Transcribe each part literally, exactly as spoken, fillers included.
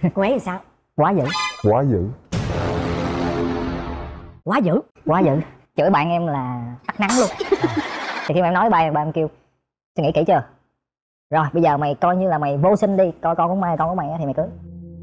Cô ấy thì sao? Quá dữ. Quá dữ. Quá dữ. Quá dữ. Chửi bạn em là tắt nắng luôn. Thì khi mà em nói ba em, ba em kêu suy nghĩ kỹ chưa? Rồi bây giờ mày coi như là mày vô sinh đi, coi con của mày, con của mày thì mày cưới.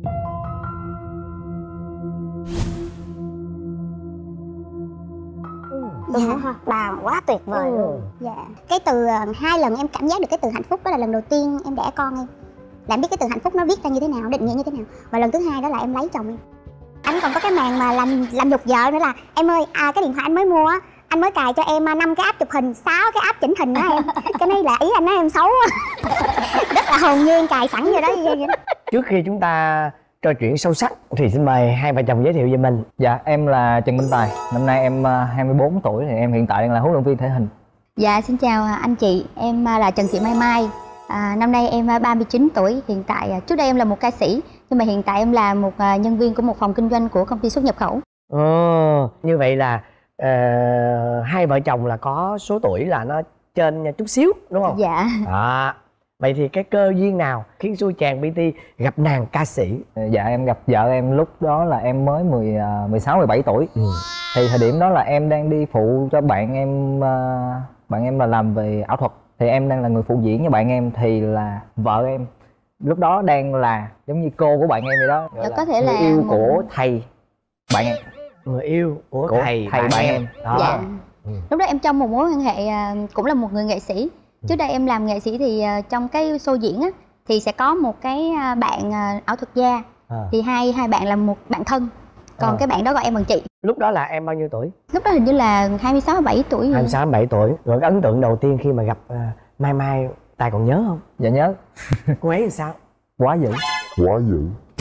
Dạ ha, bà quá tuyệt vời Ừ. luôn. Dạ. Cái từ uh, hai lần em cảm giác được cái từ hạnh phúc đó là lần đầu tiên em đẻ con em. Là em biết cái từ hạnh phúc nó viết ra như thế nào, định nghĩa như thế nào. Và lần thứ hai đó là em lấy chồng em. Anh còn có cái màn mà làm làm nhục vợ nữa là em ơi, à, cái điện thoại anh mới mua á, anh mới cài cho em năm cái app chụp hình, sáu cái app chỉnh hình đó em. Cái này là ý anh nói em xấu á. Rất là hồn nhiên cài sẵn vậy đó, vậy đó. Trước khi chúng ta trò chuyện sâu sắc thì xin mời hai vợ chồng giới thiệu về mình. Dạ em là Trần Minh Tài, năm nay em hai mươi bốn tuổi, thì em hiện tại đang là huấn luyện viên thể hình. Dạ xin chào anh chị, em là Trần Thị Mai Mai. À, năm nay em ba mươi chín tuổi, hiện tại trước đây em là một ca sĩ, nhưng mà hiện tại em là một nhân viên của một phòng kinh doanh của công ty xuất nhập khẩu. Ồ, như vậy là uh, hai vợ chồng là có số tuổi là nó trên chút xíu đúng không? Dạ. À, vậy thì cái cơ duyên nào khiến xui chàng pê tê gặp nàng ca sĩ? Dạ em gặp vợ em lúc đó là em mới mười, mười sáu, mười bảy tuổi. Ừ. Thì thời điểm đó là em đang đi phụ cho bạn em, bạn em là làm về ảo thuật. Thì em đang là người phụ diễn với bạn em, thì là vợ em lúc đó đang là giống như cô của bạn em vậy đó. Dạ, có thể là người yêu một... của thầy bạn em. Người yêu của, của thầy, thầy bạn, bạn em, em. đó. Dạ. Ừ. Lúc đó em trong một mối quan hệ cũng là một người nghệ sĩ. Trước đây em làm nghệ sĩ thì trong cái show diễn á thì sẽ có một cái bạn ảo thuật gia. À. Thì hai hai bạn là một bạn thân. Còn à. cái bạn đó gọi em bằng chị. Lúc đó là em bao nhiêu tuổi? Lúc đó hình như là hai mươi sáu, hai mươi bảy tuổi. hai mươi sáu, hai mươi bảy tuổi. Rồi cái ấn tượng đầu tiên khi mà gặp uh, Mai Mai, Tài còn nhớ không? Dạ nhớ. Cô ấy thì sao? Quá dữ. Quá dữ.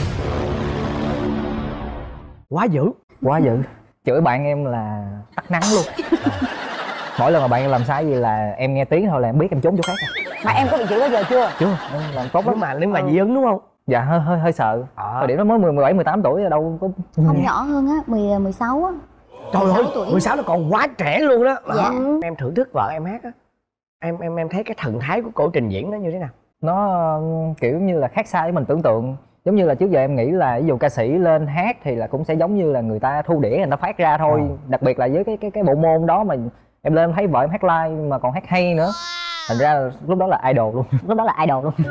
Quá dữ. Quá dữ. Chửi bạn em là tắt nắng luôn. Mỗi lần mà bạn em làm sai gì là em nghe tiếng thôi là em biết em trốn chỗ khác rồi. Mà em có bị chửi bao giờ chưa? Chưa, em làm tốt lắm. Nếu mà nếu mà dị ứng đúng không? Dạ hơi hơi hơi sợ. À. Thời điểm nó mới mười, mười bảy, mười tám tuổi đâu có. Không, nhỏ hơn á, mười, mười sáu á. Trời ơi, mười sáu là còn quá trẻ luôn đó. Dạ. Em thưởng thức vợ em hát á. Em em em thấy cái thần thái của cổ trình diễn nó như thế nào? Nó kiểu như là khác xa với mình tưởng tượng. Giống như là trước giờ em nghĩ là ví dụ ca sĩ lên hát thì là cũng sẽ giống như là người ta thu đĩa người ta phát ra thôi. À. Đặc biệt là với cái cái cái bộ môn đó mà em lên thấy vợ em hát live mà còn hát hay nữa. Thành ra là lúc đó là idol luôn. Lúc đó là idol luôn.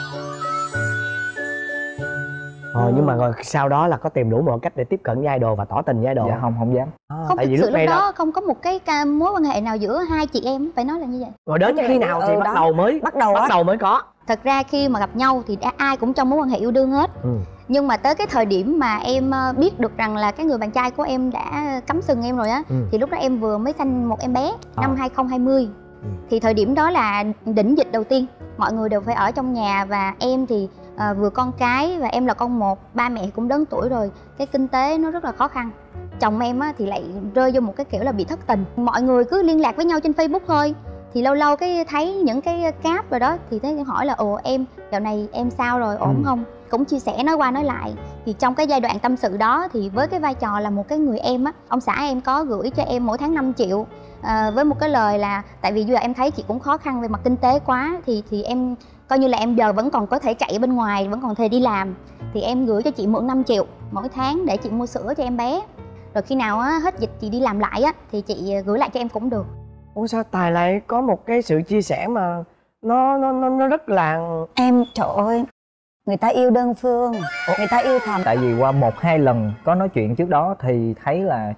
Ờ, nhưng mà rồi sau đó là có tìm đủ mọi cách để tiếp cận với idol và tỏ tình với idol? Dạ không, không dám. À, không, tại vì lúc, lúc đó, đó không có một cái ca, mối quan hệ nào giữa hai chị em, phải nói là như vậy. Rồi đến khi nào thì ừ, bắt đó. đầu mới bắt đầu bắt đầu mới có? Thật ra khi mà gặp nhau thì đã, ai cũng trong mối quan hệ yêu đương hết. Ừ. Nhưng mà tới cái thời điểm mà em biết được rằng là cái người bạn trai của em đã cắm sừng em rồi á. Ừ. Thì lúc đó em vừa mới sanh một em bé à. Năm hai không hai không. Ừ. Thì thời điểm đó là đỉnh dịch đầu tiên. Mọi người đều phải ở trong nhà. Và em thì à, vừa con cái và em là con một. Ba mẹ cũng lớn tuổi rồi. Cái kinh tế nó rất là khó khăn. Chồng em á, thì lại rơi vô một cái kiểu là bị thất tình. Mọi người cứ liên lạc với nhau trên Facebook thôi. Thì lâu lâu cái thấy những cái cáp rồi đó. Thì thấy hỏi là ồ em dạo này em sao rồi, ổn ừ. không? Cũng chia sẻ nói qua nói lại. Thì trong cái giai đoạn tâm sự đó thì với cái vai trò là một cái người em á, ông xã em có gửi cho em mỗi tháng năm triệu à, với một cái lời là tại vì giờ em thấy chị cũng khó khăn về mặt kinh tế quá thì thì em coi như là em giờ vẫn còn có thể chạy bên ngoài, vẫn còn thể đi làm, thì em gửi cho chị mượn năm triệu mỗi tháng để chị mua sữa cho em bé. Rồi khi nào á, hết dịch chị đi làm lại á thì chị gửi lại cho em cũng được. Ủa sao Tài lại có một cái sự chia sẻ mà nó nó nó, nó rất là em trời ơi, người ta yêu đơn phương. Ủa? Người ta yêu thầm. Tại vì qua một hai lần có nói chuyện trước đó thì thấy là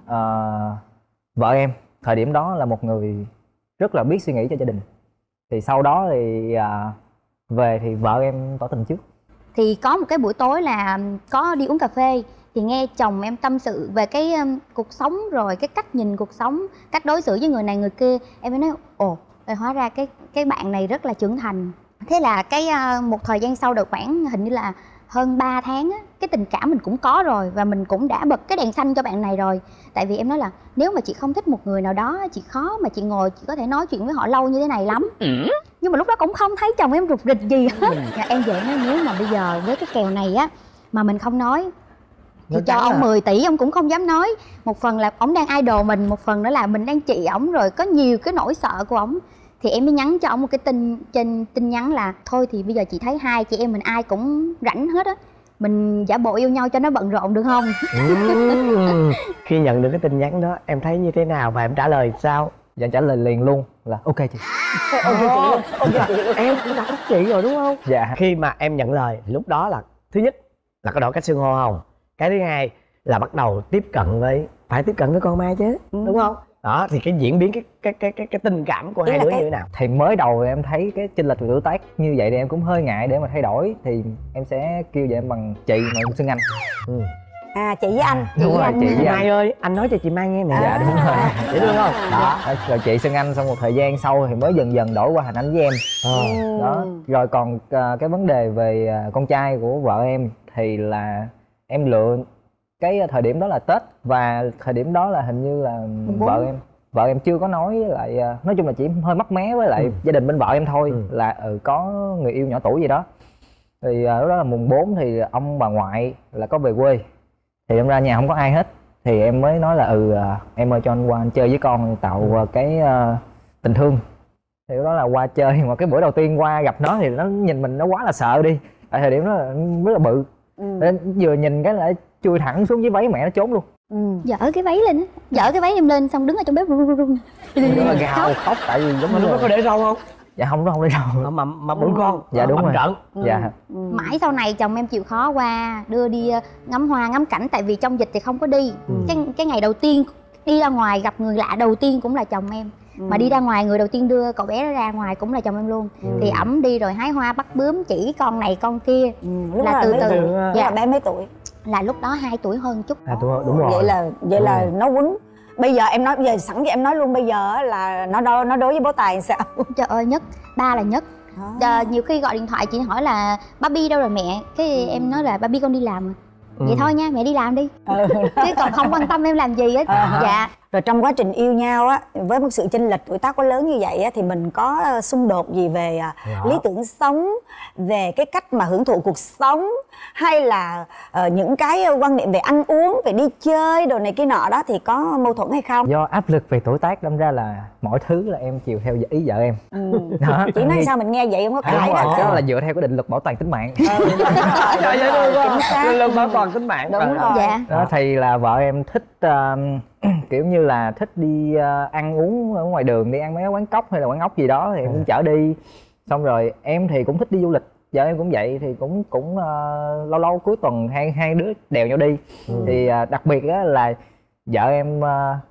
uh, vợ em thời điểm đó là một người rất là biết suy nghĩ cho gia đình. Thì sau đó thì uh, về thì vợ em tỏ tình trước. Thì có một cái buổi tối là có đi uống cà phê thì nghe chồng em tâm sự về cái um, cuộc sống, rồi cái cách nhìn cuộc sống, cách đối xử với người này người kia. Em mới nói ồ, hóa ra cái cái bạn này rất là trưởng thành. Thế là cái uh, một thời gian sau được khoảng hình như là hơn ba tháng á, cái tình cảm mình cũng có rồi và mình cũng đã bật cái đèn xanh cho bạn này rồi. Tại vì em nói là nếu mà chị không thích một người nào đó, chị khó mà chị ngồi chị có thể nói chuyện với họ lâu như thế này lắm. Ừ. Nhưng mà lúc đó cũng không thấy chồng em rụt rịch gì hết. Ừ. Em vậy nói nếu mà bây giờ với cái kèo này á mà mình không nói thì cho ông à. mười tỷ ông cũng không dám nói. Một phần là ông đang idol mình, một phần nữa là mình đang trị ổng rồi, có nhiều cái nỗi sợ của ổng. Thì em mới nhắn cho ông một cái tin trên tin nhắn là thôi thì bây giờ chị thấy hai chị em mình ai cũng rảnh hết á, mình giả bộ yêu nhau cho nó bận rộn được không? Ừ. Khi nhận được cái tin nhắn đó em thấy như thế nào và em trả lời sao? Dạ trả lời liền luôn là ok chị. Ok chị luôn. Ok chị luôn. Em cũng đã thích chị rồi đúng không? Dạ. Khi mà em nhận lời lúc đó là thứ nhất là có đổi cách xưng hô không? Cái thứ hai là bắt đầu tiếp cận với phải tiếp cận với con Mai chứ, ừ. đúng không? Đó thì cái diễn biến cái cái cái cái, cái tình cảm của Ý hai đứa cái... như thế nào? Thì mới đầu em thấy cái chênh lệch về tuổi tác như vậy thì em cũng hơi ngại để mà thay đổi, thì em sẽ kêu vậy em bằng chị mà em xưng anh. Ừ. À chị với anh. Chị với anh. Chị với Mai ơi, anh nói cho chị Mai nghe nè. À, dạ đúng rồi. Dễ thương không? Đó, rồi chị xưng anh, xong một thời gian sau thì mới dần dần đổi qua thành anh với em. À. Đó, rồi còn uh, cái vấn đề về uh, con trai của vợ em thì là em lựa cái thời điểm đó là Tết, và thời điểm đó là hình như là Bố. vợ em vợ em chưa có nói với lại, nói chung là chỉ hơi mấp mé với lại ừ. gia đình bên vợ em thôi, ừ. là ừ, có người yêu nhỏ tuổi gì đó. Thì uh, lúc đó là mùng bốn thì ông bà ngoại là có về quê, thì em ra nhà không có ai hết, thì em mới nói là ừ uh, em ơi cho anh qua anh chơi với con tạo uh, cái uh, tình thương. Thì lúc đó là qua chơi, mà cái bữa đầu tiên qua gặp nó thì nó nhìn mình nó quá là sợ đi, tại thời điểm đó là rất là bự, ừ. nên vừa nhìn cái là chui thẳng xuống dưới váy mẹ nó trốn luôn. Ừ. Dở cái váy lên á, dở cái váy em lên xong đứng ở trong bếp run run run. Nó là gào khóc, tại vì giống như lúc đó có để râu không? Dạ không, nó không để râu. Mà mà bự con. Dạ đúng rồi. Trận. Ừ. Dạ. Ừ. Mãi sau này chồng em chịu khó qua đưa đi ngắm hoa ngắm cảnh, tại vì trong dịch thì không có đi. Ừ. Cái cái ngày đầu tiên đi ra ngoài gặp người lạ đầu tiên cũng là chồng em. Ừ. Mà đi ra ngoài người đầu tiên đưa cậu bé đó ra ngoài cũng là chồng em luôn. Ừ. Thì ẩm đi rồi hái hoa bắt bướm chỉ con này con kia. Ừ. Là từ từ. Dạ. Dạ bé mấy tuổi? Là lúc đó hai tuổi hơn chút. À, tuổi, đúng rồi. Vậy là vậy là ừ. nó quấn. Bây giờ em nói, bây giờ sẵn cho em nói luôn, bây giờ là nó đo, nó đối với bố Tài sao? Trời ơi, nhất ba là nhất. À. Nhiều khi gọi điện thoại chị hỏi là Barbie đâu rồi mẹ, cái ừ. em nói là Barbie con đi làm. Ừ. Vậy thôi nha, mẹ đi làm đi. Ừ. Chứ còn không quan tâm em làm gì hết. À. Dạ. Rồi trong quá trình yêu nhau á, với một sự chênh lệch tuổi tác quá lớn như vậy á, thì mình có xung đột gì về dạ. lý tưởng sống, về cái cách mà hưởng thụ cuộc sống, hay là uh, những cái quan niệm về ăn uống, về đi chơi đồ này kia nọ đó, thì có mâu thuẫn hay không? Do áp lực về tuổi tác đâm ra là mọi thứ là em chiều theo ý vợ em. Ừ. Đó. Chỉ nói sao mình nghe vậy không có cãi đó. Đó là dựa theo cái định luật bảo toàn tính mạng. Ừ, đúng rồi, đúng rồi, chính xác. Định luật bảo toàn tính mạng. Đúng rồi. Dạ. Đó thì là vợ em thích uh, kiểu như là thích đi uh, ăn uống ở ngoài đường, đi ăn mấy quán cóc hay là quán ốc gì đó thì em cũng chở đi. Xong rồi em thì cũng thích đi du lịch, vợ em cũng vậy, thì cũng cũng uh, lâu lâu cuối tuần hai hai đứa đèo nhau đi. Ừ. Thì uh, đặc biệt đó là vợ em uh,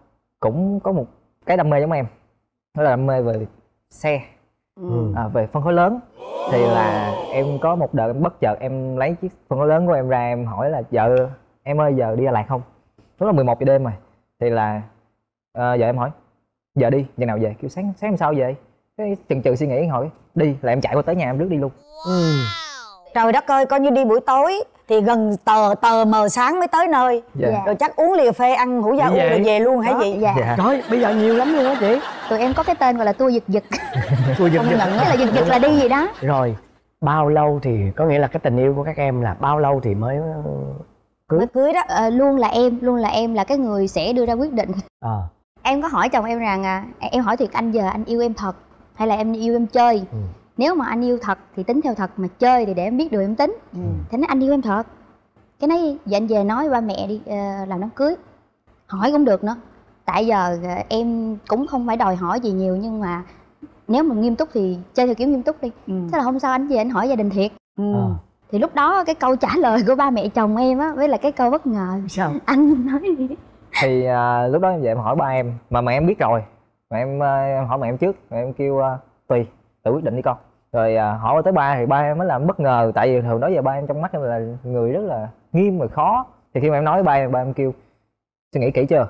cũng có một cái đam mê giống em, đó là đam mê về xe, ừ. à, về phân khối lớn. Thì là em có một đợt em bất chợt em lấy chiếc phân khối lớn của em ra, em hỏi là vợ em ơi giờ đi Đà Lạt không? Lúc là mười một giờ đêm rồi. Thì là uh, vợ em hỏi giờ đi, giờ nào về? Kêu sáng sáng hôm sau về. Cái chần chừ suy nghĩ hỏi đi, là em chạy qua tới nhà em rước đi luôn. Ừ. Trời đất ơi, coi như đi buổi tối thì gần tờ tờ mờ sáng mới tới nơi. Dạ. Rồi chắc uống ly cà phê, ăn hủ gia uống rồi về luôn hả chị? Dạ. Dạ. Trời, bây giờ nhiều lắm luôn á chị. Tụi em có cái tên gọi là tour giật giật. Tour giật giật. Nhận là giật giật là đi gì đó. Rồi bao lâu thì có nghĩa là cái tình yêu của các em là bao lâu thì mới cưới? Mới cưới đó. À, luôn là em, luôn là em là cái người sẽ đưa ra quyết định. À. Em có hỏi chồng em rằng à, em hỏi thiệt anh, giờ anh yêu em thật hay là em yêu em chơi? Ừ. Nếu mà anh yêu thật thì tính theo thật, mà chơi thì để em biết được em tính. Ừ. Thế nói anh yêu em thật. Cái nói vậy anh về nói ba mẹ đi uh, làm đám cưới. Hỏi cũng được nữa. Tại giờ uh, em cũng không phải đòi hỏi gì nhiều, nhưng mà nếu mà nghiêm túc thì chơi theo kiểu nghiêm túc đi. Ừ. Thế là hôm sau anh về anh hỏi gia đình thiệt. Ừ. À. Thì lúc đó cái câu trả lời của ba mẹ chồng em á, với là cái câu bất ngờ. Sao? Anh nói đi. Thì uh, lúc đó em về em hỏi ba em, mà mẹ em biết rồi. Mà em, uh, em hỏi mẹ em trước, mẹ em kêu uh, tùy, tự quyết định đi con. Rồi uh, hỏi tới ba thì ba em mới làm bất ngờ, tại vì thường đó giờ ba em trong mắt em là người rất là nghiêm và khó. Thì khi mà em nói với ba em, ba em kêu suy nghĩ kỹ chưa?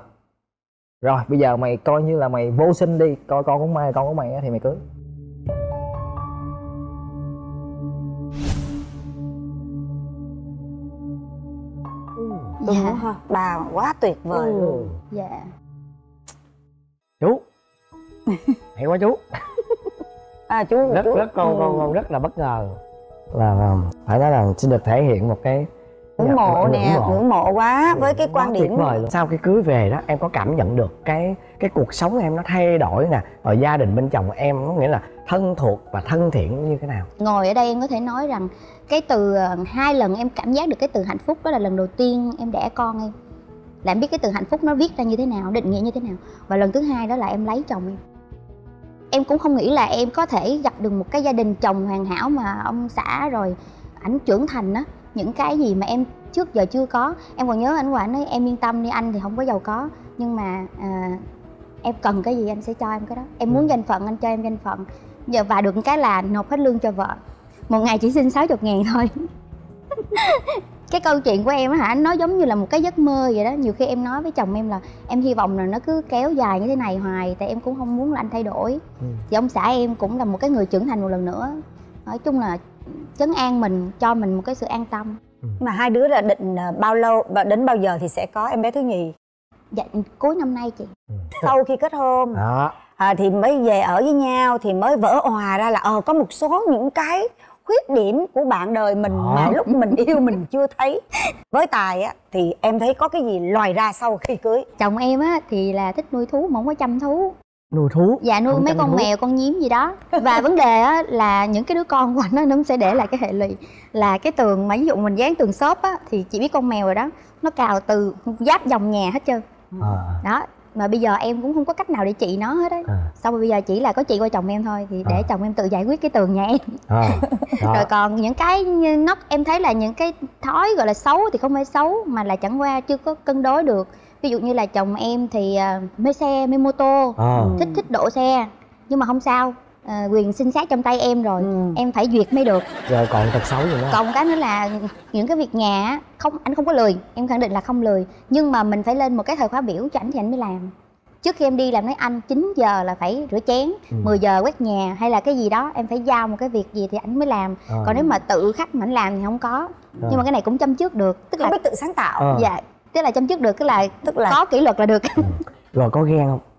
Rồi bây giờ mày coi như là mày vô sinh đi, coi con của Mai, con của mày thì mày cưới. Dạ. Ha, bà quá tuyệt vời ừ. luôn. Dạ. Chú hay quá chú. À chú rất chú. rất con con con rất là bất ngờ, là phải nói là xin được thể hiện một cái ngưỡng mộ nè, ngưỡng mộ quá với cái quan điểm. Tuyệt vời luôn. Sau khi cưới về đó em có cảm nhận được cái cái cuộc sống em nó thay đổi nè, rồi gia đình bên chồng em có nghĩa là thân thuộc và thân thiện như thế nào? Ngồi ở đây em có thể nói rằng cái từ hai lần em cảm giác được cái từ hạnh phúc đó là lần đầu tiên em đẻ con em, là em biết cái từ hạnh phúc nó viết ra như thế nào, định nghĩa như thế nào. Và lần thứ hai đó là em lấy chồng em. Em cũng không nghĩ là em có thể gặp được một cái gia đình chồng hoàn hảo mà ông xã rồi ảnh trưởng thành á, những cái gì mà em trước giờ chưa có. Em còn nhớ anh Hoàng nói em yên tâm đi, anh thì không có giàu có nhưng mà à, em cần cái gì anh sẽ cho em cái đó. Em muốn danh phận anh cho em danh phận. Giờ và được cái là nộp hết lương cho vợ, một ngày chỉ xin sáu mươi ngàn thôi. Cái câu chuyện của em á hả, nó giống như là một cái giấc mơ vậy đó. Nhiều khi em nói với chồng em là em hy vọng là nó cứ kéo dài như thế này hoài, tại em cũng không muốn là anh thay đổi. ừ. Thì ông xã em cũng là một cái người trưởng thành một lần nữa, nói chung là trấn an mình, cho mình một cái sự an tâm. ừ. Mà hai đứa là định bao lâu và đến bao giờ thì sẽ có em bé thứ nhì? Dạ cuối năm nay chị. ừ. Sau khi kết hôn đó à, thì mới về ở với nhau thì mới vỡ òa ra là ờ có một số những cái khuyết điểm của bạn đời mình đó. Mà lúc mình yêu mình chưa thấy. Với Tài á thì em thấy có cái gì lòi ra sau khi cưới? Chồng em á thì là thích nuôi thú mà không có chăm thú. Nuôi thú? Dạ nuôi mấy con thú. Mèo, con nhím gì đó. Và vấn đề á là những cái đứa con của anh á, nó sẽ để lại cái hệ lụy là cái tường mà ví dụ mình dán tường xốp á thì chỉ biết con mèo rồi đó, nó cào từ giáp vòng nhà hết trơn. à. Đó mà bây giờ em cũng không có cách nào để trị nó hết á. à. Xong rồi bây giờ chỉ là có chị qua chồng em thôi, thì để à. chồng em tự giải quyết cái tường nhà em. à. Rồi còn những cái nó em thấy là những cái thói gọi là xấu thì không phải xấu, mà là chẳng qua chưa có cân đối được. Ví dụ như là chồng em thì uh, mê xe, mê mô tô, à. thích thích độ xe, nhưng mà không sao, uh, quyền sinh sát trong tay em rồi. ừ. Em phải duyệt mới được. Rồi còn tật xấu gì nữa? Còn cái nữa là những cái việc nhà không, anh không có lười, em khẳng định là không lười, nhưng mà mình phải lên một cái thời khóa biểu cho ảnh thì anh mới làm. Trước khi em đi làm nói anh chín giờ là phải rửa chén, ừ. mười giờ quét nhà hay là cái gì đó em phải giao một cái việc gì thì anh mới làm. à. Còn nếu mà tự khắc mà anh làm thì không có. à. Nhưng mà cái này cũng chăm trước được, tức không là biết tự sáng tạo. à. Dạ, tức là chăm trước được, tức là tức là có kỷ luật là được. ừ. Rồi có ghen không?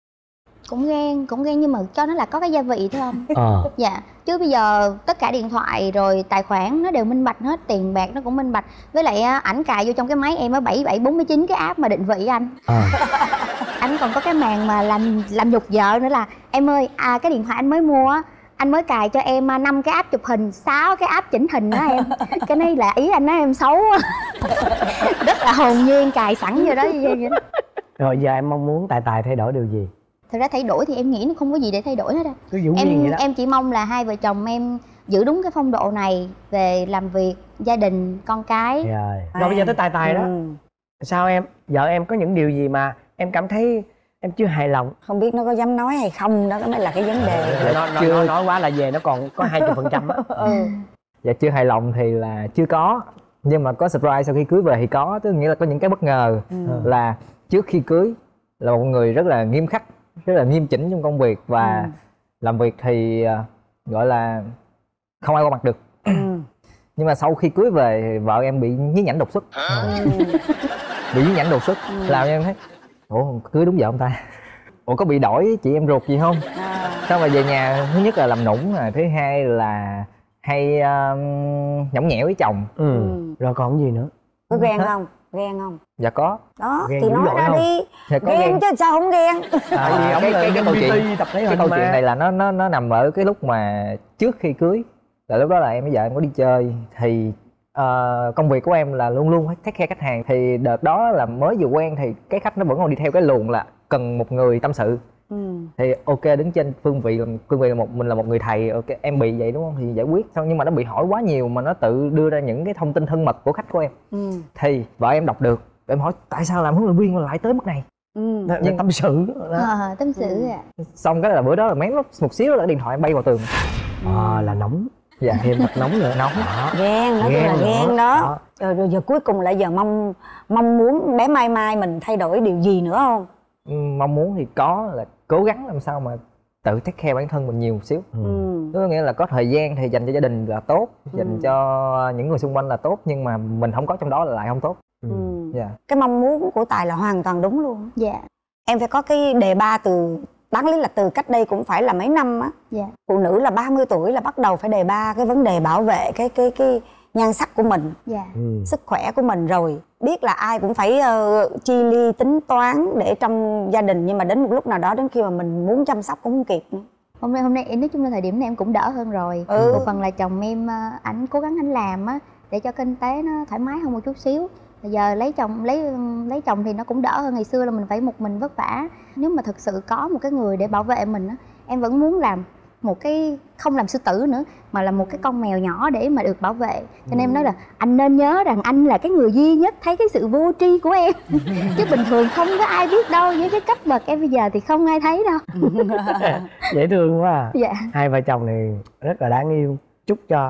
Cũng ghen, cũng ghen nhưng mà cho nó là có cái gia vị thôi không. à. Dạ, chứ bây giờ tất cả điện thoại rồi tài khoản nó đều minh bạch hết, tiền bạc nó cũng minh bạch. Với lại ảnh cài vô trong cái máy em ở bảy bảy bốn mươi chín cái app mà định vị anh. à. Anh còn có cái màn mà làm làm nhục vợ nữa là em ơi, à cái điện thoại anh mới mua á, anh mới cài cho em năm cái app chụp hình, sáu cái app chỉnh hình đó em. Cái này là ý anh nói em xấu. Rất là hồn nhiên cài sẵn vô đó vậy đó. Rồi giờ em mong muốn Tài Tài thay đổi điều gì? Thật ra thay đổi thì em nghĩ nó không có gì để thay đổi hết á. Cứ giữ em, nguyên vậy đó. Em chỉ mong là hai vợ chồng em giữ đúng cái phong độ này về làm việc, gia đình, con cái. Rồi, rồi bây giờ tới Tài Tài đó. ừ. Sao em? Vợ em có những điều gì mà em cảm thấy em chưa hài lòng? Không biết nó có dám nói hay không, đó mới là cái vấn đề. Nó, nó, chưa... nó nói quá là về nó còn có hai mươi phần trăm á. ừ. Dạ chưa hài lòng thì là chưa có, nhưng mà có surprise sau khi cưới về thì có, tức nghĩa là có những cái bất ngờ. ừ. Là trước khi cưới là một người rất là nghiêm khắc, rất là nghiêm chỉnh trong công việc và ừ. làm việc thì uh, gọi là không ai qua mặt được. ừ. Nhưng mà sau khi cưới về thì vợ em bị nhí nhảnh đột xuất. ừ. Bị nhí nhảnh đột xuất ừ. làm cho em thấy ủa cưới đúng vợ ông ta, ủa có bị đổi chị em ruột gì không. à. Xong rồi về nhà thứ nhất là làm nũng, rồi thứ hai là hay uh, nhõng nhẽo với chồng. ừ. Ừ. Rồi còn gì nữa? Có ghen không? Ghen không? Dạ có. Đó ghen thì nói ra không? Đi. Dạ, ghen, ghen chứ sao không ghen? À, à, cái cái cái câu chuyện tập cái câu chuyện này là nó nó nó nằm ở cái lúc mà trước khi cưới, là lúc đó là em với vợ em có đi chơi thì uh, công việc của em là luôn luôn phải take care khách hàng, thì đợt đó là mới vừa quen thì cái khách nó vẫn còn đi theo cái luồng là cần một người tâm sự. ừ. Thì ok đứng trên phương vị phương vị là một mình là một người thầy, ok em bị vậy đúng không thì giải quyết xong, nhưng mà nó bị hỏi quá nhiều mà nó tự đưa ra những cái thông tin thân mật của khách của em. ừ. Thì vợ em đọc được, em hỏi tại sao làm huấn luyện viên mà lại tới mức này. ừ. Nhưng tâm sự đó. À, tâm sự ừ. à. Xong cái là bữa đó là mém một xíu là điện thoại bay vào tường. à, là nóng. Dạ thêm thật nóng nữa. Nóng. Đó. Ghen, nói chung là ghen đó, đó. Rồi, rồi giờ cuối cùng lại giờ mong mong muốn bé Mai Mai mình thay đổi điều gì nữa không? ừ, mong muốn thì có, là cố gắng làm sao mà tự take care bản thân mình nhiều một xíu. ừ. Có nghĩa là có thời gian thì dành cho gia đình là tốt, dành ừ. cho những người xung quanh là tốt, nhưng mà mình không có trong đó là lại không tốt. ừ. Yeah. Cái mong muốn của Tài là hoàn toàn đúng luôn. Dạ. Yeah. Em phải có cái đề ba từ đáng lý là từ cách đây cũng phải là mấy năm á. Dạ. Phụ nữ là ba mươi tuổi là bắt đầu phải đề ba cái vấn đề bảo vệ cái cái cái nhan sắc của mình, Dạ. Ừ. sức khỏe của mình rồi. Biết là ai cũng phải uh, chi ly tính toán để trong gia đình, nhưng mà đến một lúc nào đó đến khi mà mình muốn chăm sóc cũng không kịp nữa. Hôm nay hôm nay nói chung là thời điểm này em cũng đỡ hơn rồi. Ừ. Một phần là chồng em, ảnh cố gắng anh làm á để cho kinh tế nó thoải mái hơn một chút xíu. Bây giờ lấy chồng lấy lấy chồng thì nó cũng đỡ hơn ngày xưa là mình phải một mình vất vả. Nếu mà thực sự có một cái người để bảo vệ mình á, em vẫn muốn làm một cái, không làm sư tử nữa mà là một cái con mèo nhỏ để mà được bảo vệ. Cho nên em nói là anh nên nhớ rằng anh là cái người duy nhất thấy cái sự vô tri của em. Chứ bình thường không có ai biết đâu. Với cái cách bậc em bây giờ thì không ai thấy đâu. Dễ thương quá à. Dạ. Hai vợ chồng này rất là đáng yêu. Chúc cho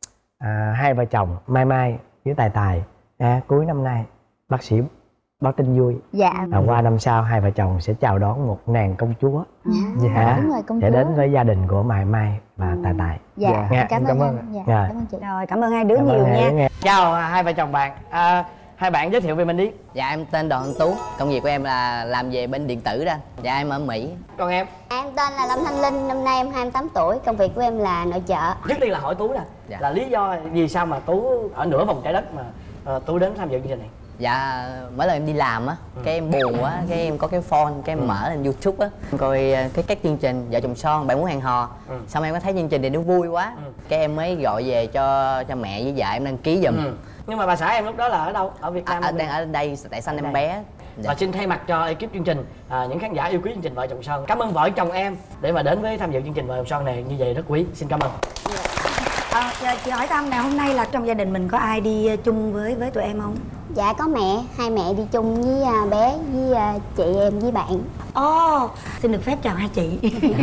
à, hai vợ chồng Mai Mai với Tài Tài à, cuối năm nay bác sĩ báo tin vui. Dạ. À, qua năm sau hai vợ chồng sẽ chào đón một nàng công chúa. Dạ. Đúng rồi, công sẽ chúa. đến với gia đình của Mai Mai và Tài Tài. Dạ. Dạ. Cảm, Cảm ơn ơn. anh. Dạ. Dạ. Cảm ơn chị. Rồi, cảm ơn hai đứa Cảm nhiều ơn hai nha. đứa nghe. Chào à, hai vợ chồng bạn. À, hai bạn giới thiệu về mình đi. Dạ em tên Đoàn Anh Tú, công việc của em là làm về bên điện tử đó anh. Dạ em ở Mỹ. Còn em? Em tên là Lâm Thanh Linh, năm nay em hai mươi tám tuổi, công việc của em là nội trợ. Trước tiên là hỏi Tú nè, Dạ. là lý do vì sao mà Tú ở nửa vòng trái đất mà uh, Tú đến tham dự chương trình này? Dạ mỗi lần em đi làm á, cái em buồn quá, cái em có cái phone, cái em mở lên YouTube á, em coi ờ, cái các chương trình vợ chồng son, bạn muốn hẹn hò. Ừ. Xong em có thấy chương trình này nó vui quá, Ừ. cái em mới gọi về cho cho mẹ với vợ em đăng ký giùm. Ừ. Nhưng mà bà xã em lúc đó là ở đâu? Ở Việt À, Nam? ở, không? đang ở đây tại sanh Ở em đây. bé. Dạ. Và xin thay mặt cho ekip chương trình, à, những khán giả yêu quý chương trình Vợ Chồng Son, cảm ơn vợ chồng em để mà đến với tham dự chương trình Vợ Chồng Son này, như vậy rất quý. Xin cảm ơn. À, chị hỏi thăm nè, hôm nay là trong gia đình mình có ai đi chung với với tụi em không? Dạ có mẹ, hai mẹ đi chung với à, bé, với à, chị em, với bạn. Ồ, oh, xin được phép chào hai chị.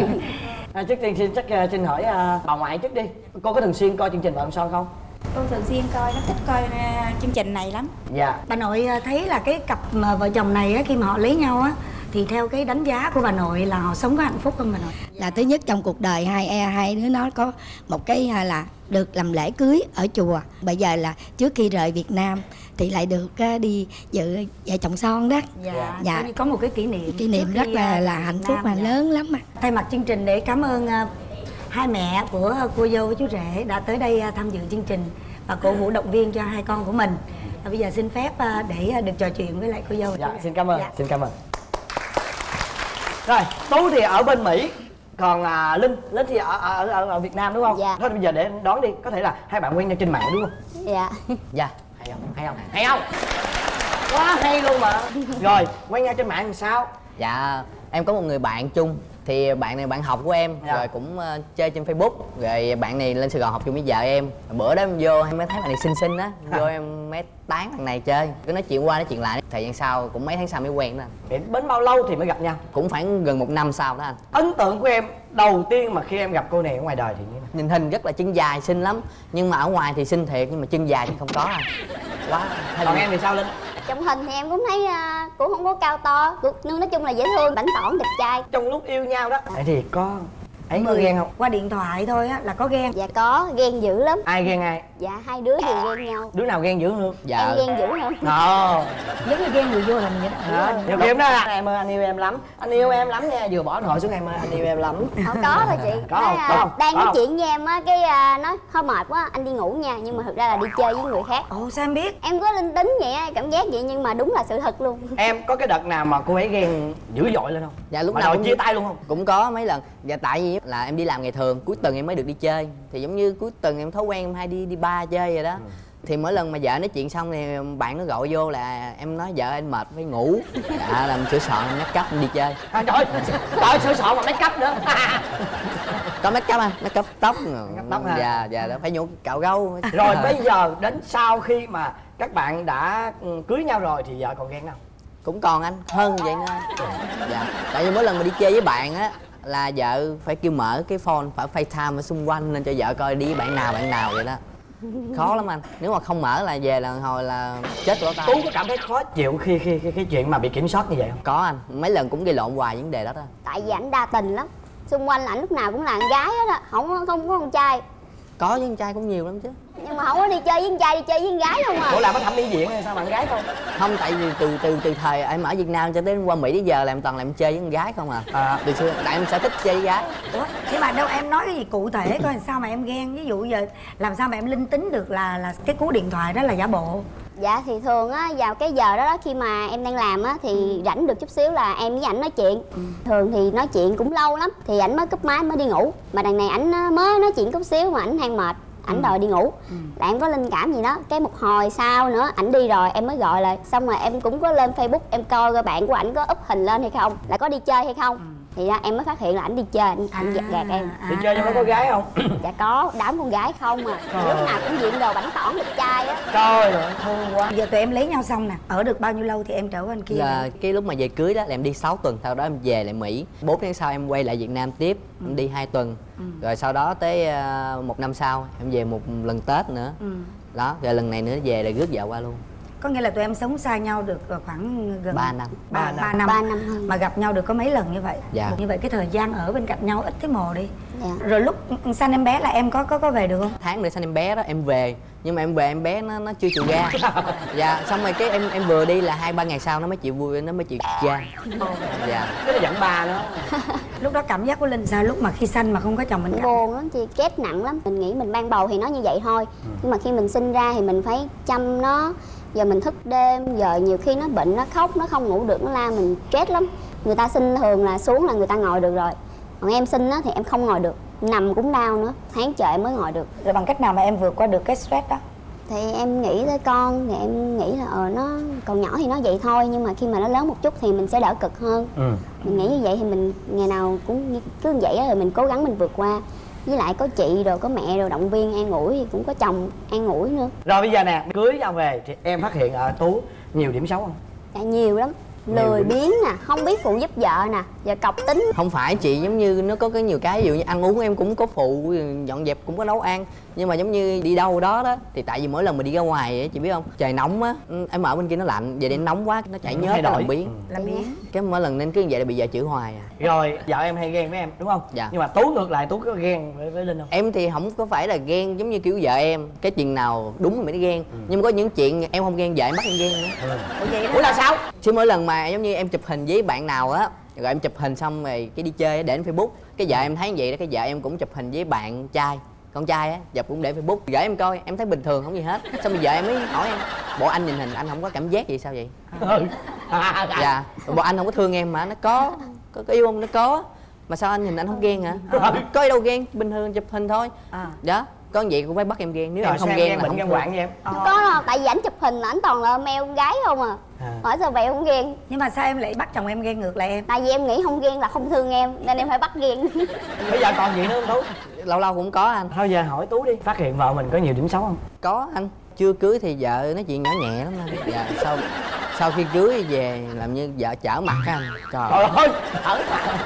À, trước tiên xin chắc uh, xin hỏi uh, bà ngoại trước đi. Cô có thường xuyên coi chương trình Vợ Chồng Son không? Con thường xuyên coi, nó thích coi uh, chương trình này lắm. Dạ. Bà nội thấy là cái cặp mà vợ chồng này á, khi mà họ lấy nhau á, thì theo cái đánh giá của bà nội là họ sống có hạnh phúc không bà nội? Là thứ nhất trong cuộc đời hai e hai đứa nó có một cái là được làm lễ cưới ở chùa. Bây giờ là trước khi rời Việt Nam thì lại được uh, đi dự vợ chồng son đó. Dạ, Dạ. dạ. Có một cái kỷ niệm Kỷ niệm trước rất khi, là à, là Việt hạnh Nam, phúc mà dạ. lớn lắm mà. Thay mặt chương trình để cảm ơn uh, hai mẹ của cô dâu với chú rể đã tới đây uh, tham dự chương trình và cổ vũ động viên cho hai con của mình. Và bây giờ xin phép uh, để uh, được trò chuyện với lại cô dâu. Dạ, xin cảm ơn. Dạ. Xin cảm ơn. Rồi, Tú thì ở bên Mỹ, còn à, Linh, Linh thì ở, ở ở ở Việt Nam đúng không? Dạ. Thôi bây giờ để đón đi, có thể là hai bạn quen nhau trên mạng đúng không? Dạ. Dạ. Hay không? Hay không? Hay không? Quá hay luôn mà. Rồi, quen nhau trên mạng làm sao? Dạ em có một người bạn chung, thì bạn này bạn học của em. Dạ. Rồi cũng uh, chơi trên Facebook, rồi bạn này lên Sài Gòn học chung với vợ em. Bữa đó em vô em mới thấy bạn này xinh xinh á, vô em mới tán thằng này chơi, cứ nói chuyện qua nói chuyện lại. Thời gian sau cũng mấy tháng sau mới quen đó anh. Vậy đến bao lâu thì mới gặp nhau? Cũng khoảng gần một năm sau đó anh. Ấn tượng của em đầu tiên mà khi em gặp cô này ở ngoài đời thì như thế nào? Nhìn hình rất là chân dài xinh lắm, nhưng mà ở ngoài thì xinh thiệt, nhưng mà chân dài thì không có anh. Quá hay. Còn em thì sao Linh? Trong hình thì em cũng thấy à, cũng không có cao to, cũng- nhưng nói chung là dễ thương, bảnh tỏn, đẹp trai. Trong lúc yêu nhau đó, vậy thì có ấy có ghen không? Qua điện thoại thôi á là có ghen. Dạ có, ghen dữ lắm. Ai ghen ai? Dạ hai đứa đều ghen nhau. Đứa nào ghen dữ hơn? Dạ. Em ghen dữ hơn. Ờ. Giống như ghen người vô hình vậy đó. Đó, nhiều khi em nói là em ơi anh yêu em lắm, anh yêu em lắm nha, vừa bỏ điện thoại xuống em ơi anh yêu em lắm. Không có thôi chị. Có Nói, không? à, Có không? đang Có nói không? chuyện với em á, cái à, nói hơi mệt quá, anh đi ngủ nha, nhưng mà thực ra là đi chơi với người khác. Ồ, sao em biết? Em có linh tính vậy á, cảm giác vậy nhưng mà đúng là sự thật luôn. Em có cái đợt nào mà cô ấy ghen dữ dội lên không? Dạ lúc Mà nào đòi cũng chia tay luôn không? Cũng có mấy lần. Dạ tại vì là em đi làm ngày thường, cuối tuần em mới được đi chơi. Thì giống như cuối tuần em thói quen em hay đi đi bar chơi vậy đó. Ừ. Thì mỗi lần mà vợ nói chuyện xong thì bạn nó gọi vô là em nói vợ anh mệt phải ngủ. Dạ làm sửa soạn em make up em đi chơi. À, trời ơi, trời ơi, sửa soạn mà make up nữa. Có make up anh, make up tóc. up tóc hả? Dạ dạ đó phải nhuộm cạo râu. Rồi bây giờ đến sau khi mà các bạn đã ừ, cưới nhau rồi thì vợ còn ghen không? Cũng còn anh, hơn vậy nữa. Dạ tại vì mỗi lần mà đi chơi với bạn á là vợ phải kêu mở cái phone, phải FaceTime ở xung quanh lên cho vợ coi đi với bạn nào bạn nào vậy đó. Khó lắm anh, nếu mà không mở là về là hồi là chết lỗ tai. Tú có cảm thấy khó chịu khi khi khi cái chuyện mà bị kiểm soát như vậy không? Có anh, mấy lần cũng gây lộn hoài vấn đề đó đó. Tại vì ảnh đa tình lắm, xung quanh ảnh lúc nào cũng là con gái hết á, không không có con trai. Có với con trai cũng nhiều lắm chứ. Nhưng mà không có đi chơi với con trai, đi chơi với con gái không à. Ủa làm ở thẩm mỹ viện hay sao bạn gái không? Không, tại vì từ từ từ thời em ở Việt Nam cho đến qua Mỹ đến giờ là em toàn làm chơi với con gái không à. À từ xưa tại em sẽ thích chơi với gái. Ủa nhưng mà đâu em nói cái gì cụ thể coi sao mà em ghen, ví dụ giờ làm sao mà em linh tính được là là cái cú điện thoại đó là giả bộ? Dạ thì thường á vào cái giờ đó, đó khi mà em đang làm á thì ừ. rảnh được chút xíu là em với ảnh nói chuyện. ừ. Thường thì nói chuyện cũng lâu lắm thì ảnh mới cúp máy mới đi ngủ, mà đằng này ảnh mới nói chuyện chút xíu mà ảnh than mệt, ảnh ừ. đòi đi ngủ. ừ. Là em có linh cảm gì đó, cái một hồi sau nữa ảnh đi rồi em mới gọi lại, xong rồi em cũng có lên Facebook em coi coi bạn của ảnh có up hình lên hay không, là có đi chơi hay không. ừ. Thì ra em mới phát hiện là ảnh đi chơi, ảnh à, gạt gạt em. À, đi chơi nhưng mà có gái không? Dạ có, đám con gái không à. Trời. Lúc nào cũng diện đồ bảnh tỏn đẹp trai á. Trời ơi, thương quá. Giờ tụi em lấy nhau xong nè, ở được bao nhiêu lâu thì em trở qua anh kia? Là cái lúc mà về cưới đó là em đi sáu tuần, sau đó em về lại Mỹ. Bốn tháng sau em quay lại Việt Nam tiếp, ừ. em đi hai tuần. ừ. Rồi sau đó tới uh, một năm sau em về một lần Tết nữa. ừ. Đó, rồi lần này nữa về là rước vợ qua luôn. Có nghĩa là tụi em sống xa nhau được khoảng gần ba năm. ba năm. ba năm. ba năm hơn. Mà gặp nhau được có mấy lần như vậy? Dạ. Như vậy cái thời gian ở bên cạnh nhau ít thế mồ đi. Dạ. Rồi lúc sanh em bé là em có có có về được không? Tháng để sanh em bé đó em về, nhưng mà em về em bé nó nó chưa chịu ra. Dạ, xong rồi cái em em vừa đi là hai ba ngày sau nó mới chịu vui, nó mới chịu ra. Dạ. Cái nó giận ba đó. Lúc đó cảm giác của Linh sao lúc mà khi sanh mà không có chồng mình? Buồn lắm chị, stress nặng lắm. Mình nghĩ mình ban bầu thì nó như vậy thôi, ừ. nhưng mà khi mình sinh ra thì mình phải chăm nó. Giờ mình thức đêm, giờ nhiều khi nó bệnh, nó khóc, nó không ngủ được, nó la, mình stress lắm. Người ta sinh thường là xuống là người ta ngồi được rồi, còn em sinh á thì em không ngồi được, nằm cũng đau nữa, tháng trời em mới ngồi được. Rồi bằng cách nào mà em vượt qua được cái stress đó? Thì em nghĩ tới con, thì em nghĩ là ờ nó còn nhỏ thì nó vậy thôi, nhưng mà khi mà nó lớn một chút thì mình sẽ đỡ cực hơn. ừ. Mình nghĩ như vậy thì mình ngày nào cũng cứ như vậy rồi mình cố gắng mình vượt qua. Với lại có chị rồi có mẹ rồi động viên an ủi, thì cũng có chồng an ủi nữa. Rồi bây giờ nè, cưới nhau về thì em phát hiện ở Tú nhiều điểm xấu không? Dạ nhiều lắm. Lười biếng nè, không biết phụ giúp vợ nè, và cọc tính. Không phải chị, giống như nó có cái nhiều cái, ví dụ như ăn uống em cũng có phụ, dọn dẹp cũng có nấu ăn. Nhưng mà giống như đi đâu đó đó thì tại vì mỗi lần mình đi ra ngoài ấy, chị biết không, trời nóng á, em ở bên kia nó lạnh, về đây nóng quá nó chảy nhớt, nó làm biến. ừ. Làm biến. Cái mỗi lần nên cứ vậy là bị vợ chửi hoài à. Rồi vợ em hay ghen với em đúng không? Dạ. Nhưng mà Tú ngược lại, Tú có ghen với, với Linh không? Em thì không có phải là ghen giống như kiểu vợ em, cái chuyện nào đúng mới ghen. ừ. Nhưng mà có những chuyện em không ghen vợ em bắt em ghen nữa. ừ. Ủa vậy đó. Ủa là sao? Chứ mỗi lần mà giống như em chụp hình với bạn nào á, rồi em chụp hình xong rồi cái đi chơi để lên Facebook, cái vợ em thấy vậy đó, cái vợ em cũng chụp hình với bạn trai, con trai á, dập cũng để Facebook gửi em coi, em thấy bình thường không gì hết. Xong bây giờ em mới hỏi em, bộ anh nhìn hình anh không có cảm giác gì sao vậy? ừ. Dạ, bộ anh không có thương em mà. Nó có, có, có yêu không? Nó có, mà sao anh nhìn anh không ghen hả? Có gì đâu ghen, bình thường chụp hình thôi. à. Đó, có vậy cũng phải bắt em ghen, nếu em không ghen là không ghen quạng với em. Có đâu, tại vì ảnh chụp hình là ảnh toàn là meo con gái không à. à. Hỏi sao vậy không ghen? Nhưng mà sao em lại bắt chồng em ghen ngược lại em? Tại vì em nghĩ không ghen là không thương em, nên em phải bắt ghen. Bây giờ còn gì nữa không Tú? Lâu lâu cũng có anh. Thôi giờ hỏi Tú đi, phát hiện vợ mình có nhiều điểm xấu không? Có anh, chưa cưới thì vợ nói chuyện nhỏ nhẹ lắm anh. Dạ, sau sau khi cưới về làm như vợ chở mặt á anh. Trời ơi, chở mặt.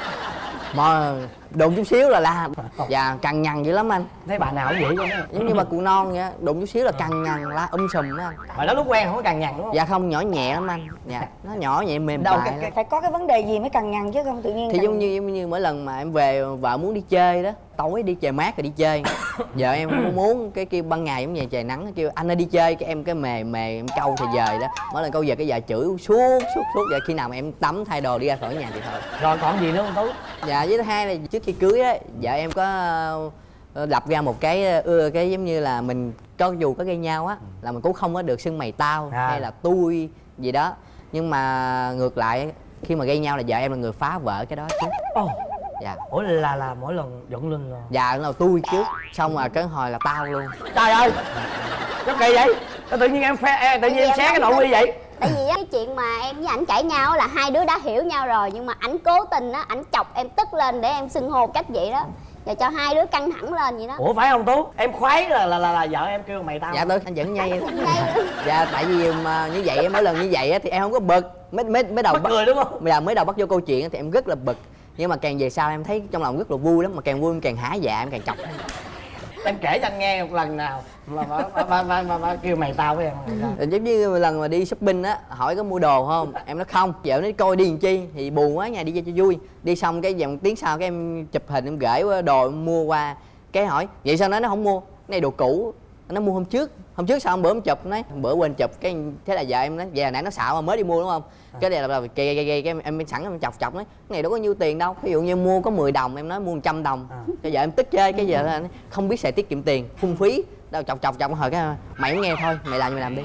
Mà đụng chút xíu là la. Dạ, cằn nhằn dữ lắm anh. Thấy bà nào cũng vậy luôn á. Giống như bà cụ non vậy, đụng chút xíu là cằn nhằn la um sùm á anh. Mà nó lúc quen không có cằn nhằn đúng không? Dạ không, nhỏ nhẹ lắm anh. Dạ, nó nhỏ nhẹ mềm đâu mại. Phải, phải có cái vấn đề gì mới cằn nhằn chứ không tự nhiên. Thì giống như giống như mỗi lần mà em về vợ muốn đi chơi đó, tối đi trời mát rồi đi chơi. Giờ em không muốn cái kêu ban ngày giống như trời nắng kêu anh ơi đi chơi, cái em cái mề mề em câu thì dời đó. Mỗi lần câu về cái vợ chửi suốt suốt suốt vậy, khi nào mà em tắm thay đồ đi ra khỏi nhà thì thôi. Rồi còn gì nữa không Tú? Dạ, với thứ hai là trước khi cưới á, vợ em có uh, lập ra một cái ưa uh, cái giống như là mình cho dù có gây nhau á, là mình cũng không có được xưng mày tao à. hay là tôi gì đó. Nhưng mà ngược lại khi mà gây nhau là vợ em là người phá vỡ cái đó chứ. oh. Dạ. Ủa là là mỗi lần giận Linh rồi? Dạ, là tôi trước, xong rồi cái hồi là tao luôn. Trời ơi, nó kỳ vậy? Tự nhiên em phê, tự nhiên em xé cái nội quy vậy? Tại vì á, cái chuyện mà em với ảnh cãi nhau là hai đứa đã hiểu nhau rồi, nhưng mà ảnh cố tình á, ảnh chọc em tức lên để em xưng hô cách vậy đó, và cho hai đứa căng thẳng lên vậy đó. Ủa phải không Tú? Em khoái là là là, là vợ em kêu mày tao. Dạ tôi anh vẫn nhây. Dạ tại vì mà như vậy mỗi lần như vậy á thì em không có bực, mới mới mới đầu bắt cười đúng không? Bây giờ mới đầu bắt vô câu chuyện thì em rất là bực, nhưng mà càng về sau em thấy trong lòng rất là vui lắm, mà càng vui em càng hả dạ, em càng chọc. Em kể cho anh nghe một lần nào mà mà mà, mà, mà, mà kêu mày tao với em. Giống như lần mà đi shopping á, hỏi có mua đồ không, em nói không, vợ nói coi đi làm chi, thì buồn quá nhà đi chơi cho vui. Đi xong cái vòng tiếng sau cái em chụp hình em gửi đồ em mua qua, cái hỏi vậy sao nói nó không mua, này đồ cũ. Nó mua hôm trước, hôm trước sao hôm bữa em chụp, nói bữa quên chụp, cái thế là vợ em nói về nãy nó xạo mà mới đi mua đúng không? Cái này là kì kì kì cái em, em sẵn em chọc chọc nói cái này đâu có nhiêu tiền đâu, ví dụ như mua có mười đồng em nói mua một trăm đồng, cho vợ em tức chơi, cái giờ là không biết xài tiết kiệm tiền, phung phí, đâu chọc chọc chọc hồi cái mày không nghe thôi, mày làm mày làm đi.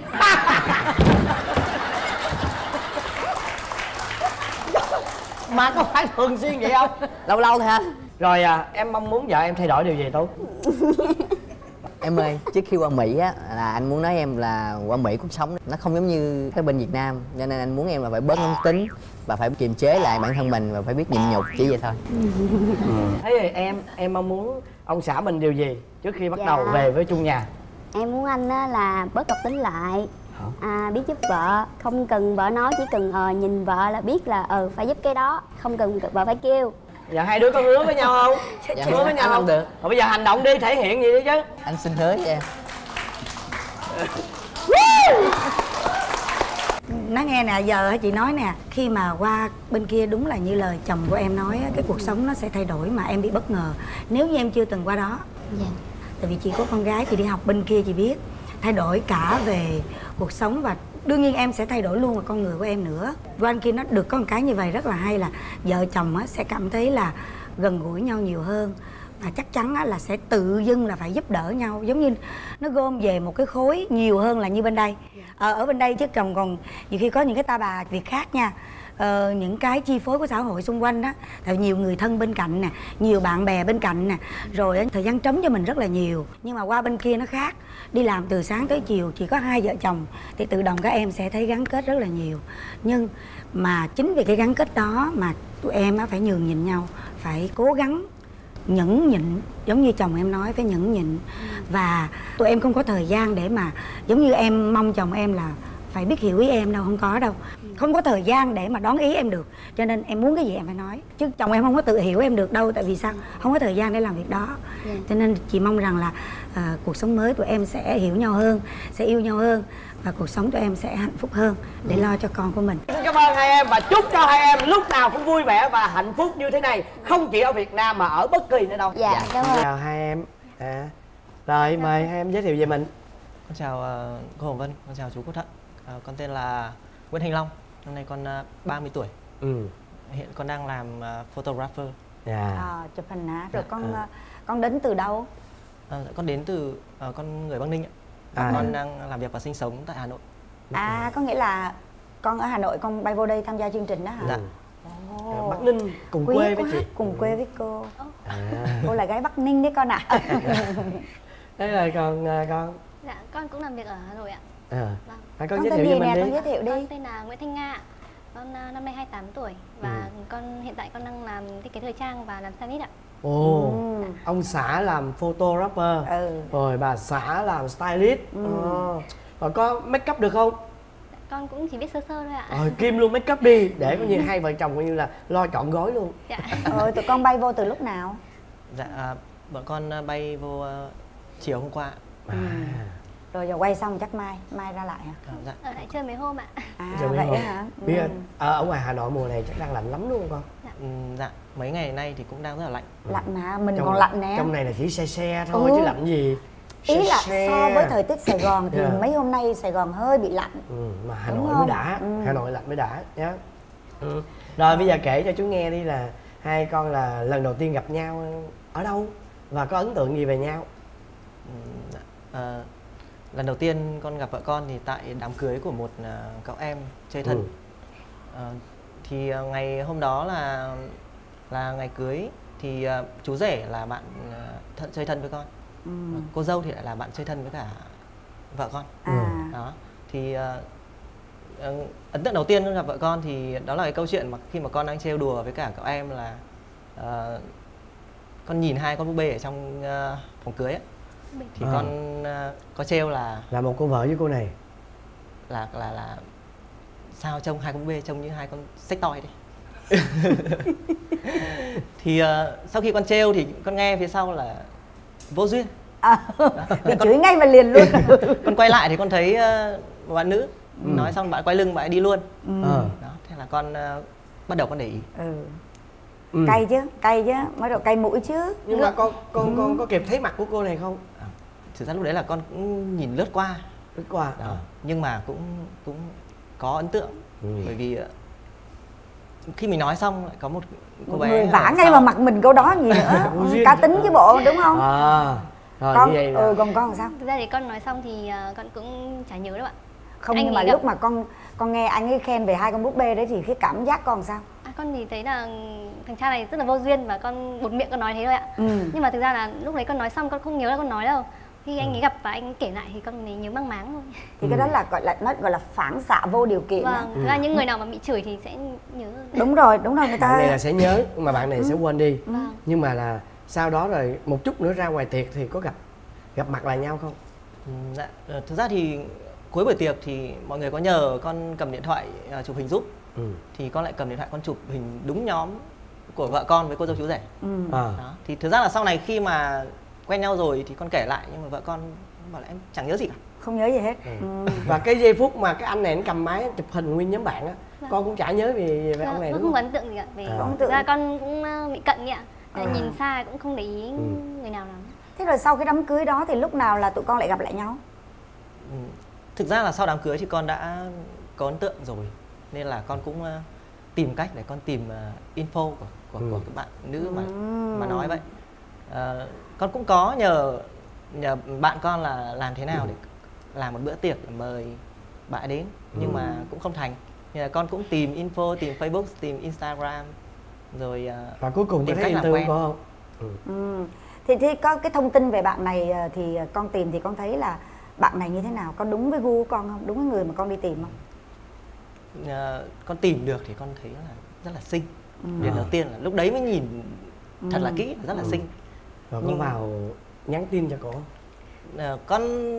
Mà có phải thường xuyên vậy không? Lâu lâu thôi hả? Rồi à, em mong muốn vợ em thay đổi điều gì Tú? Em ơi, trước khi qua Mỹ á là anh muốn nói em là qua Mỹ cuộc sống nó không giống như cái bên Việt Nam, cho nên anh muốn em là phải bớt nóng tính và phải kiềm chế lại bản thân mình và phải biết nhịn nhục, chỉ vậy thôi. Ừ. Thế thì em em mong muốn ông xã mình điều gì trước khi bắt Dạ. đầu về với chung nhà? Em muốn anh á là bớt độc tính lại, à, biết giúp vợ, không cần vợ nói, chỉ cần ờ, nhìn vợ là biết là ờ phải giúp cái đó, không cần vợ phải kêu. Dạ hai đứa có hứa với nhau không? Dạ, hứa với nhau anh không? không được. Rồi bây giờ hành động đi, thể hiện gì đi chứ. Anh xin hứa với em. Nói nghe nè, giờ chị nói nè, khi mà qua bên kia đúng là như lời chồng của em nói, cái cuộc sống nó sẽ thay đổi mà em bị bất ngờ nếu như em chưa từng qua đó. Dạ. Tại vì chị có con gái, chị đi học bên kia, chị biết thay đổi cả về cuộc sống và đương nhiên em sẽ thay đổi luôn vào con người của em nữa. Qua bên kia nó được có một cái như vậy rất là hay là vợ chồng á, sẽ cảm thấy là gần gũi nhau nhiều hơn và chắc chắn á, là sẽ tự dưng là phải giúp đỡ nhau, giống như nó gom về một cái khối nhiều hơn là như bên đây. Ờ, ở bên đây chứ chồng còn nhiều khi có những cái ta bà việc khác nha. Ờ, những cái chi phối của xã hội xung quanh đó, tại nhiều người thân bên cạnh nè, nhiều bạn bè bên cạnh nè, rồi thời gian trống cho mình rất là nhiều. Nhưng mà qua bên kia nó khác, đi làm từ sáng tới chiều chỉ có hai vợ chồng thì tự động các em sẽ thấy gắn kết rất là nhiều. Nhưng mà chính vì cái gắn kết đó mà tụi em á phải nhường nhịn nhau, phải cố gắng nhẫn nhịn, giống như chồng em nói, phải nhẫn nhịn. Và tụi em không có thời gian để mà giống như em mong chồng em là phải biết hiểu ý em đâu, không có đâu. Không có thời gian để mà đón ý em được. Cho nên em muốn cái gì em phải nói. Chứ chồng em không có tự hiểu em được đâu. Tại vì sao? Không có thời gian để làm việc đó. Cho nên chị mong rằng là à, cuộc sống mới tụi em sẽ hiểu nhau hơn, sẽ yêu nhau hơn và cuộc sống tụi em sẽ hạnh phúc hơn để lo cho con của mình. Xin cảm ơn hai em và chúc cho hai em lúc nào cũng vui vẻ và hạnh phúc như thế này, không chỉ ở Việt Nam mà ở bất kỳ nơi đâu. Dạ, cảm ơn. Chào hai em. À, rồi mời hai em giới thiệu về mình. Con chào uh, cô Hồng Vân, con chào chú Quốc Thận. Uh, con tên là Nguyễn Thanh Long, năm nay con uh, ba mươi tuổi. Ừ. Hiện con đang làm uh, photographer. Dạ. À, chụp hình hả? Rồi Dạ, con à. con đến từ đâu? Uh, con đến từ uh, con người Bắc Ninh ạ. À. Con đang làm việc và sinh sống tại Hà Nội. À, có nghĩa là con ở Hà Nội, con bay vô đây tham gia chương trình đó hả? Dạ. Ồ, Bắc Ninh cùng quý quê với quá, chị. cùng quê với cô. À. Cô là gái Bắc Ninh đấy con ạ. Thế là còn à, con. Dạ, con cũng làm việc ở Hà Nội ạ. À. Vâng. À, con, Con giới tên thiệu gì về mình nè, đi. con giới thiệu đi. Con tên là Nguyễn Thanh Nga. Con uh, năm nay hai mươi tám tuổi và Ừ. con hiện tại con đang làm thiết kế thời trang và làm stylist ạ. Ồ, Ừ. ông xã làm photographer, Ừ. rồi bà xã làm stylist. Ừ. Ờ. Rồi có make up được không? Con cũng chỉ biết sơ sơ thôi ạ. Rồi kim luôn make up đi để coi như hai vợ chồng coi như là lo trọn gói luôn. Dạ. Rồi tụi con bay vô từ lúc nào? Dạ, uh, bọn con uh, bay vô uh, chiều hôm qua. Ừ. Rồi giờ quay xong chắc mai, mai ra lại hả? À, dạ. Ở lại chơi mấy hôm ạ. À Giờ mấy vậy hôm. hả? Biết Ừ. ở, ở ngoài Hà Nội mùa này chắc đang lạnh lắm đúng không con? Um, dạ, mấy ngày nay thì cũng đang rất là lạnh. Lạnh mà, mình Trong- còn lạnh nè. Trong này là chỉ se se thôi Ừ. chứ lạnh gì. Ý là Se so se. với thời tiết Sài Gòn thì Dạ. mấy hôm nay Sài Gòn hơi bị lạnh. Ừ, mà Hà Đúng Nội không? mới đã, Ừ. Hà Nội lạnh mới đã nhá. Ừ. Rồi bây giờ kể cho chú nghe đi là hai con là lần đầu tiên gặp nhau ở đâu và có ấn tượng gì về nhau? Um, dạ. uh, lần đầu tiên con gặp vợ con thì tại đám cưới của một uh, cậu em chơi thân. Ừ. Uh, thì uh, ngày hôm đó là là ngày cưới thì uh, chú rể là bạn uh, thân, chơi thân với con. Ừ. Cô dâu thì lại là bạn chơi thân với cả vợ con. À. Đó thì uh, uh, ấn tượng đầu tiên gặp vợ con thì đó là cái câu chuyện mà khi mà con đang trêu đùa với cả cậu em là uh, con nhìn hai con búp bê ở trong uh, phòng cưới ấy. Thì À. con uh, có trêu là Là một cô vợ với cô này. là là là sao trông hai con búp bê trông như hai con sex toy đấy. Thì uh, sau khi con trêu thì con nghe phía sau là vô duyên. À, bị chửi ngay và liền luôn. Con quay lại thì con thấy uh, một bạn nữ. Ừ. Nói xong bạn quay lưng bạn ấy đi luôn. Ừ. Ờ. Đó, thế là con uh, bắt đầu con để ý. Ừ. Ừ. Cay chứ, cay chứ, mới đầu cay mũi chứ. Nhưng mà con con con có kịp thấy mặt của cô này không? thực ra lúc đấy là con cũng nhìn lướt qua lướt qua đó. À. Nhưng mà cũng cũng có ấn tượng. Ừ. Bởi vì khi mình nói xong lại có một cô bé người vả ngay vào mặt mình câu đó gì nữa. Cá tính chứ bộ, đúng không? À, rồi con, như vậy là... ừ, còn con làm sao? Thực ra thì con nói xong thì uh, con cũng chả nhớ đâu ạ. Không, anh nhưng mà gặp... lúc mà con con nghe anh ấy khen về hai con búp bê đấy thì cái cảm giác con làm sao? À, con thì thấy là thằng cha này rất là vô duyên và con buột miệng con nói thế thôi ạ. Ừ. Nhưng mà thực ra là lúc đấy con nói xong con không nhớ là con nói đâu. Khi anh ấy gặp và anh ấy kể lại thì con mới nhớ mang máng thôi. Thì ừ. cái đó là gọi là nó gọi là phản xạ vô điều kiện. Vâng, thực ra ừ. những người nào mà bị chửi thì sẽ nhớ. Đúng rồi, đúng rồi, người ta bạn này là sẽ nhớ mà bạn này ừ. sẽ quên đi. Vâng. Nhưng mà là sau đó rồi một chút nữa ra ngoài tiệc thì có gặp gặp mặt lại nhau không? Ừ, dạ. Thực ra thì cuối buổi tiệc thì mọi người có nhờ con cầm điện thoại uh, chụp hình giúp. Ừ. Thì con lại cầm điện thoại con chụp hình đúng nhóm của vợ con với cô dâu chú rể. Ừ. À. Đó. Thì thực ra là sau này khi mà quen nhau rồi thì con kể lại nhưng mà vợ con bảo là em chẳng nhớ gì cả. Không nhớ gì hết. Ừ. Ừ. Và cái giây phút mà cái anh này anh cầm máy chụp hình nguyên nhóm bạn á, dạ. con cũng chả nhớ về về ông này đúng không? Không ấn tượng gì cả. Vì à. thực ra con cũng bị cận ạ. À. Nhìn xa cũng không để ý ừ. người nào nào. Thế rồi sau cái đám cưới đó thì lúc nào là tụi con lại gặp lại nhau? Ừ. Thực ra là sau đám cưới thì con đã có ấn tượng rồi. Nên là con cũng uh, tìm cách để con tìm uh, info của, của, ừ. của các bạn nữ mà, ừ. mà nói vậy. Uh, con cũng có nhờ nhờ bạn con là làm thế nào ừ. để làm một bữa tiệc để mời bạn đến. Ừ. Nhưng mà cũng không thành. Nên là con cũng tìm info, tìm Facebook, tìm Instagram. Rồi uh, và cuối cùng tìm có cách thấy làm quen. không? Ừ. Ừ. Thì, thì có cái thông tin về bạn này thì con tìm thì con thấy là bạn này như thế nào? Có đúng với gu của con không? Đúng với người mà con đi tìm không? Uh, con tìm được thì con thấy là rất là xinh. Ừ. Điều đầu tiên là lúc đấy mới nhìn thật ừ. là kỹ, rất là ừ. xinh. Rồi có Nhưng... vào nhắn tin cho cô không? Uh, con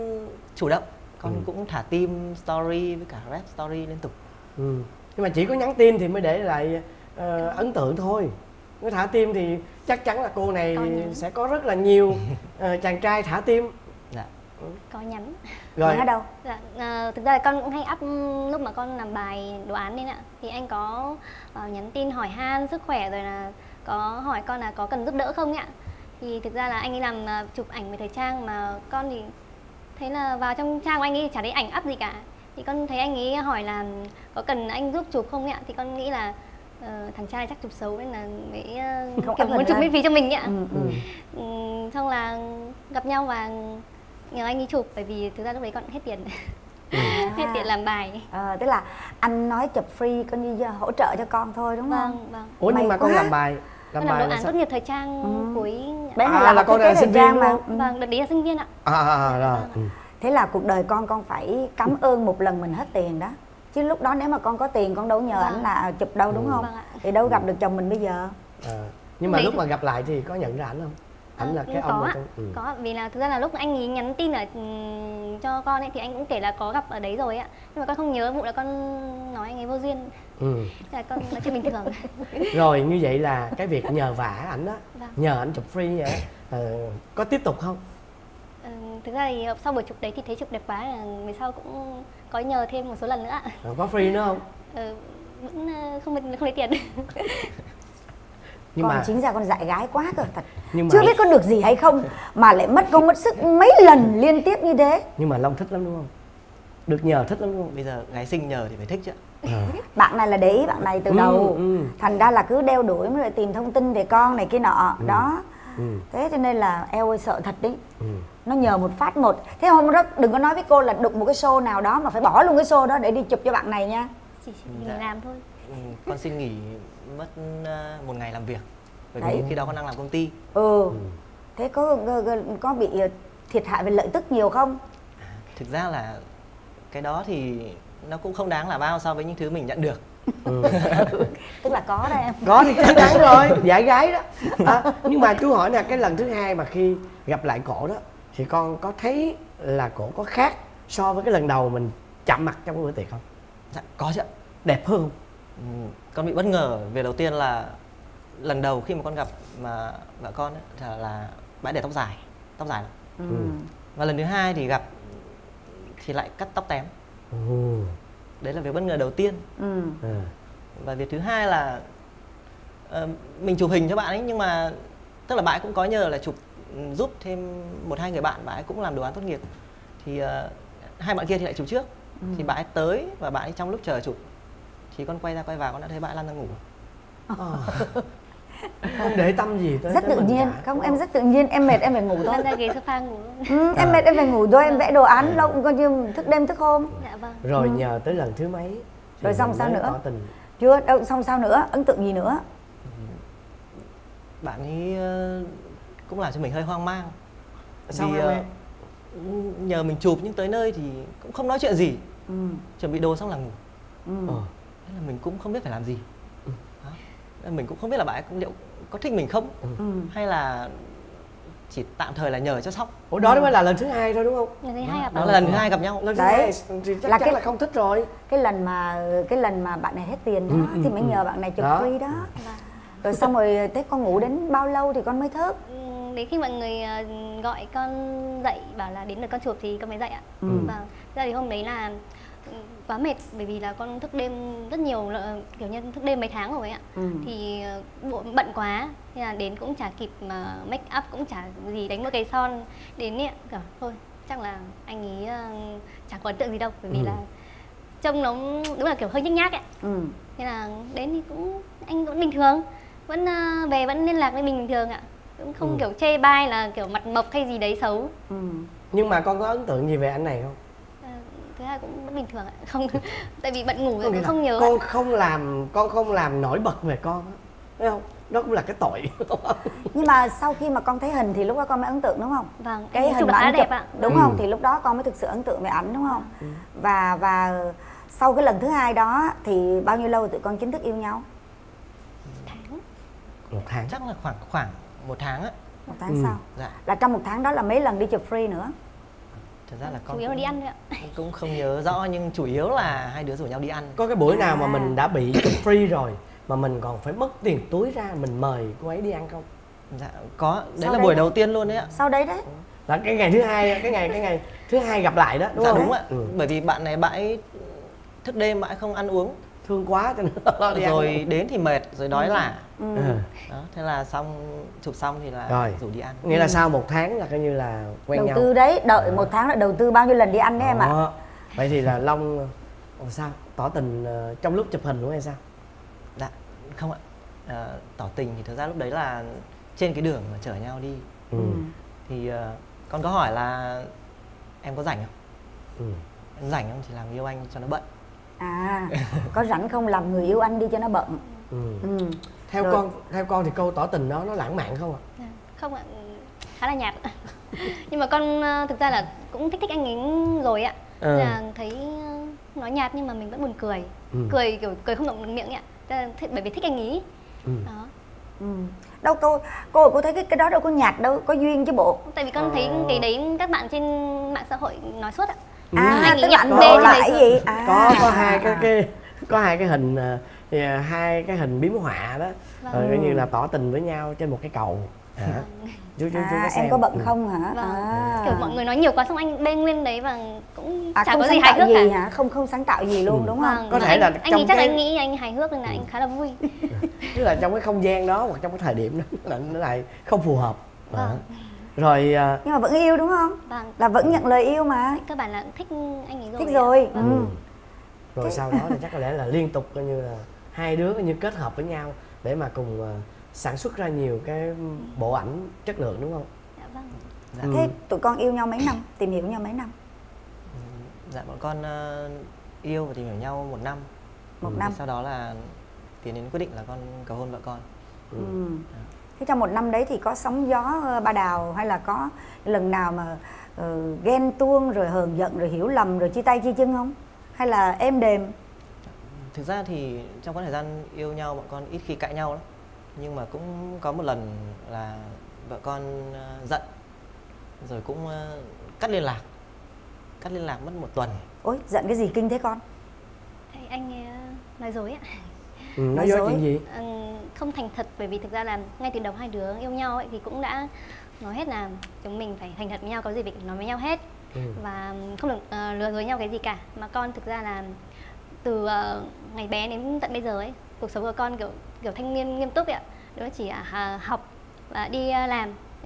chủ động, con ừ. cũng thả tim story với cả rap story liên tục. Ừ. Nhưng mà chỉ có nhắn tin thì mới để lại uh, ấn tượng thôi. Nếu thả tim thì chắc chắn là cô này sẽ có rất là nhiều uh, chàng trai thả tim. Dạ. Ừ. Có nhắn. Rồi ở đâu? Dạ, uh, thực ra là con cũng hay up lúc mà con làm bài đồ án nên ạ. Thì anh có uh, nhắn tin hỏi han sức khỏe rồi là có hỏi con là có cần giúp đỡ không ạ. Thì thực ra là anh ấy làm uh, chụp ảnh về thời trang mà con thì thấy là vào trong trang của anh ấy chả thấy ảnh up gì cả. Thì con thấy anh ấy hỏi là có cần anh giúp chụp không ạ. Thì con nghĩ là uh, thằng trai chắc chụp xấu nên là mới uh, kiểu muốn chụp miễn phí cho mình ạ. Ừ, ừ. Ừ, xong là gặp nhau và nhờ anh ấy chụp bởi vì thực ra lúc đấy con hết tiền. Ừ. Hết tiền làm bài. À, tức là anh nói chụp free con như hỗ trợ cho con thôi đúng không? Vâng, vâng. Ủa nhưng mà con làm bài làm con bài làm đồ án tốt nghiệp thời trang ừ. cuối bé này à, là, là con là sinh viên mà. Ừ. Vâng, đợt đấy là sinh viên ạ. À, à, à rồi. Ừ. Thế là cuộc đời con con phải cảm ơn một lần mình hết tiền đó. Chứ lúc đó nếu mà con có tiền con đâu nhờ vâng. ảnh là chụp đâu đúng không? Vâng thì đâu gặp được chồng mình bây giờ. À, nhưng mà đấy. Lúc mà gặp lại thì có nhận ra ảnh không? Ảnh à, là cái ông có trong... ừ. có vì là thực ra là lúc anh ấy nhắn tin ở um, cho con ấy thì anh cũng kể là có gặp ở đấy rồi ạ, nhưng mà con không nhớ vụ là con nói anh ấy vô duyên. Ừ. Là con nói chuyện bình thường. Rồi như vậy là cái việc nhờ vả ảnh á, vâng. nhờ ảnh chụp free vậy uh, có tiếp tục không? Ừ, thực ra thì sau buổi chụp đấy thì thấy chụp đẹp quá là người sau cũng có nhờ thêm một số lần nữa. À, có free nữa không? Ừ, vẫn không không lấy tiền. Nhưng con mà... chính ra con dại gái quá cơ thật. Nhưng mà... chưa biết có được gì hay không mà lại mất công mất sức mấy lần liên tiếp như thế. Nhưng mà Long thích lắm đúng không? Được nhờ thích lắm đúng không? Bây giờ gái xinh nhờ thì phải thích chứ. À. Bạn này là để ý bạn này từ ừ, đầu ừ. Thành ra là cứ đeo đuổi mới lại tìm thông tin về con này kia nọ. Ừ. Đó ừ. Thế cho nên là eo ơi sợ thật đấy. Ừ. Nó nhờ một phát một. Thế hôm đó đừng có nói với cô là đụng một cái show nào đó mà phải bỏ luôn cái show đó để đi chụp cho bạn này nha. Chỉ mình dạ. làm thôi. Ừ, con xin nghỉ mất uh, một ngày làm việc bởi vì khi đó con đang làm công ty. Ừ, ừ. Thế có có bị thiệt hại về lợi tức nhiều không? À, thực ra là cái đó thì nó cũng không đáng là bao so với những thứ mình nhận được. Ừ. Tức là có đó em. Có thì chắc chắn rồi, dạy gái đó. À, nhưng mà chú hỏi nè, cái lần thứ hai mà khi gặp lại cổ đó thì con có thấy là cổ có khác so với cái lần đầu mình chạm mặt trong bữa tiệc không? Dạ, có chứ. Đẹp hơn không? Ừ, con bị bất ngờ về đầu tiên là lần đầu khi mà con gặp mà vợ con ấy, là, là bãi để tóc dài, tóc dài lắm. Ừ. Và lần thứ hai thì gặp thì lại cắt tóc tém. Ừ. Đấy là việc bất ngờ đầu tiên. Ừ. À. Và việc thứ hai là uh, mình chụp hình cho bạn ấy nhưng mà tức là bạn cũng có nhờ là chụp giúp thêm một hai người bạn, bạn ấy cũng làm đồ án tốt nghiệp. Thì uh, hai bạn kia thì lại chụp trước. Ừ. Thì bạn ấy tới và bạn ấy trong lúc chờ chụp thì con quay ra quay vào con đã thấy bạn ấy lăn ra ngủ. Ờ. Không để tâm gì tới rất tới tự mình nhiên, cả. không em rất tự nhiên, em mệt em phải ngủ thôi. Lăn ra ghế sofa ngủ. Ừ, em mệt em phải ngủ thôi, em vẽ đồ án lâu coi như thức đêm thức hôm. Dạ vâng. Rồi Ừ. nhờ tới lần thứ mấy Rồi thì xong mình sao mới nữa? tỏ tình. Chưa, đâu xong sao nữa, ấn tượng gì nữa? Bạn ấy uh, cũng làm cho mình hơi hoang mang. Sao Vì hoang uh, mang? nhờ mình chụp nhưng tới nơi thì cũng không nói chuyện gì. Ừ. Chuẩn bị đồ xong là ngủ. Ừ. Ờ. Thế là mình cũng không biết phải làm gì. Ừ. Đó. Mình cũng không biết là bạn ấy liệu có thích mình không, Ừ. hay là chỉ tạm thời là nhờ cho sóc. Ủa đó mới là lần thứ hai thôi đúng không? Lần thứ hai gặp. Đó là lần thứ hai gặp nhau. Lần thứ Đấy. hai thì chắc Là chắn cái- là không thích rồi. Cái lần mà cái lần mà bạn này hết tiền đó Ừ, ừ, thì mới ừ. nhờ bạn này chụp Đó. free đó. Rồi xong rồi thế con ngủ đến bao lâu thì con mới thức? Ừ, đến khi mọi người ờ, gọi con dậy bảo là đến lượt con chụp thì con mới dậy ạ. Ừ. Và ra thì hôm đấy là ừ, quá mệt bởi vì là con thức đêm rất nhiều, ờ, kiểu như thức đêm mấy tháng rồi ạ. Ừ. Thì ờ, bộ bận quá nên là đến cũng chả kịp mà make up, cũng chả gì, đánh một cái son đến ấy, cả thôi chắc là anh ấy ờ, chẳng có ấn tượng gì đâu bởi vì Ừ. là trông nó đúng là kiểu hơi nhếch nhác ấy. Ừ. Nên là đến thì cũng anh cũng bình thường, vẫn ờ, về vẫn liên lạc với mình bình thường ạ, cũng không Ừ. kiểu chê bai là kiểu mặt mộc hay gì đấy xấu. Ừ. Nhưng mà con có ấn tượng gì về anh này không? Ờ, thứ hai cũng vẫn bình thường ạ, không tại vì bận ngủ Có rồi nghĩa cũng là không nhớ. con không làm con không làm nổi bật về con á, thấy không? Đó cũng là cái tội. Nhưng mà sau khi mà con thấy hình thì lúc đó con mới ấn tượng đúng không? Vâng, Cái anh hình chụp mà là khá anh đẹp chụp, ạ. đúng Ừ. không? Thì lúc đó con mới thực sự ấn tượng về ảnh đúng không? Ừ. Và và sau cái lần thứ hai đó thì bao nhiêu lâu tụi con chính thức yêu nhau? Tháng. Một tháng. Chắc là khoảng khoảng một tháng á. Một tháng Ừ. sau. Dạ. Là trong một tháng đó là mấy lần đi chụp free nữa? Thật ra là con Chủ yếu là cũng- đi ăn thôi ạ. cũng không nhớ rõ nhưng chủ yếu là hai đứa rủ nhau đi ăn. Có cái buổi nào mà À. mình đã bị chụp free rồi mà mình còn phải mất tiền túi ra mình mời cô ấy đi ăn không? Dạ có, đấy Sau là đấy buổi đấy. đầu tiên luôn đấy ạ. Sau đấy đấy. Là cái ngày thứ hai, cái ngày cái ngày thứ hai gặp lại đó, đúng Dạ không? đúng ạ. Ừ. Bởi vì bạn này bạn ấy thức đêm, bạn ấy không ăn uống, Thương quá cho nên lo đi ăn. rồi đến thì mệt, rồi đói lả. Ừ. Ừ. Đó, thế là xong chụp xong thì là Rồi. rủ đi ăn. Nghĩa là sau một tháng là coi như là quen Đầu nhau. tư đấy, đợi một tháng là đầu tư bao nhiêu lần đi ăn đấy em ạ? Đó. Vậy thì là Long ồ, sao? Tỏ tình ờ, trong lúc chụp hình đúng hay sao? Dạ, không ạ. Ờ, tỏ tình thì thực ra lúc đấy là trên cái đường mà chở nhau đi Ừ. thì ờ, con có hỏi là em có rảnh không? Ừ. Em rảnh không thì làm yêu anh cho nó bận. À, có rảnh không làm người yêu anh đi cho nó bận. Ừ. Ừ. Theo Rồi. con, theo con thì câu tỏ tình đó nó lãng mạn không ạ? Dạ, không ạ, khá là nhạt ạ. Nhưng mà con ờ, thực ra là cũng thích thích anh ấy rồi ạ. Ừ. Là thấy ờ, nói nhạt nhưng mà mình vẫn buồn cười. Ừ. Cười kiểu cười không động được miệng ấy ạ. Tức là thích, bởi vì thích anh ấy. Ừ. Đó. Ừ. Đâu cô cô cô thấy cái cái đó đâu có nhạt đâu, có duyên chứ bộ. Tại vì con thấy Ờ. cái đấy các bạn trên mạng xã hội nói suốt ạ. À, Anh ấy tức là anh nhập bê đề lại trên gì? À. Có có hai cái cái có hai cái hình ờ, thì, ờ, hai cái hình biếm họa đó. Vâng. Rồi coi như là tỏ tình với nhau trên một cái cầu. Hả? Chú chú chú À, có xem. em có bận Ừ. không hả? Vâng. À. Kiểu mọi người nói nhiều quá xong anh bê nguyên đấy và cũng À, chả không có gì sáng hài tạo hước gì cả. hả? Không không sáng tạo gì luôn Ừ. đúng không? Vâng, Có mà thể anh, là anh trong ấy chắc cái- là anh nghĩ anh hài hước nên là anh khá là vui. Tức là trong cái không gian đó hoặc trong cái thời điểm đó là nó lại không phù hợp. Đó. Vâng. Rồi ờ, Nhưng mà vẫn yêu đúng không? Vâng. Là vẫn nhận lời yêu mà. Cơ bản là thích anh ấy rồi. Thích ạ. rồi. Vâng. Ừ. ừ. Rồi sau đó thì chắc có lẽ là liên tục coi như là hai đứa coi như kết hợp với nhau để mà cùng ờ, sản xuất ra nhiều cái bộ ảnh chất lượng đúng không? Dạ vâng. Dạ. Ừ. Thế tụi con yêu nhau mấy năm? Tìm hiểu nhau mấy năm? Dạ bọn con ờ, yêu và tìm hiểu nhau một năm. Một Thì năm. sau đó là tiến đến quyết định là con cầu hôn vợ con. Ừ. Ừ. Thế trong một năm đấy thì có sóng gió ờ, ba đào hay là có lần nào mà ờ, ghen tuông rồi hờn giận rồi hiểu lầm rồi chia tay chia chân không? Hay là êm đềm? Thực ra thì trong cái thời gian yêu nhau bọn con ít khi cãi nhau lắm. Nhưng mà cũng có một lần là vợ con ờ, giận rồi cũng ờ, cắt liên lạc. Cắt liên lạc mất một tuần. Ôi giận cái gì kinh thế con? Thì anh ấy nói dối ạ. Ừ, nói Nói dối dối. chuyện gì? Ừ, không thành thật bởi vì thực ra là ngay từ đầu hai đứa yêu nhau ấy thì cũng đã nói hết là chúng mình phải thành thật với nhau, có gì phải nói với nhau hết. Ừ. Và không được uh, lừa dối nhau cái gì cả. Mà con thực ra là từ uh, ngày bé đến tận bây giờ ấy, cuộc sống của con kiểu kiểu thanh niên nghiêm túc ấy ạ. Đó chỉ là uh, học và đi uh, làm,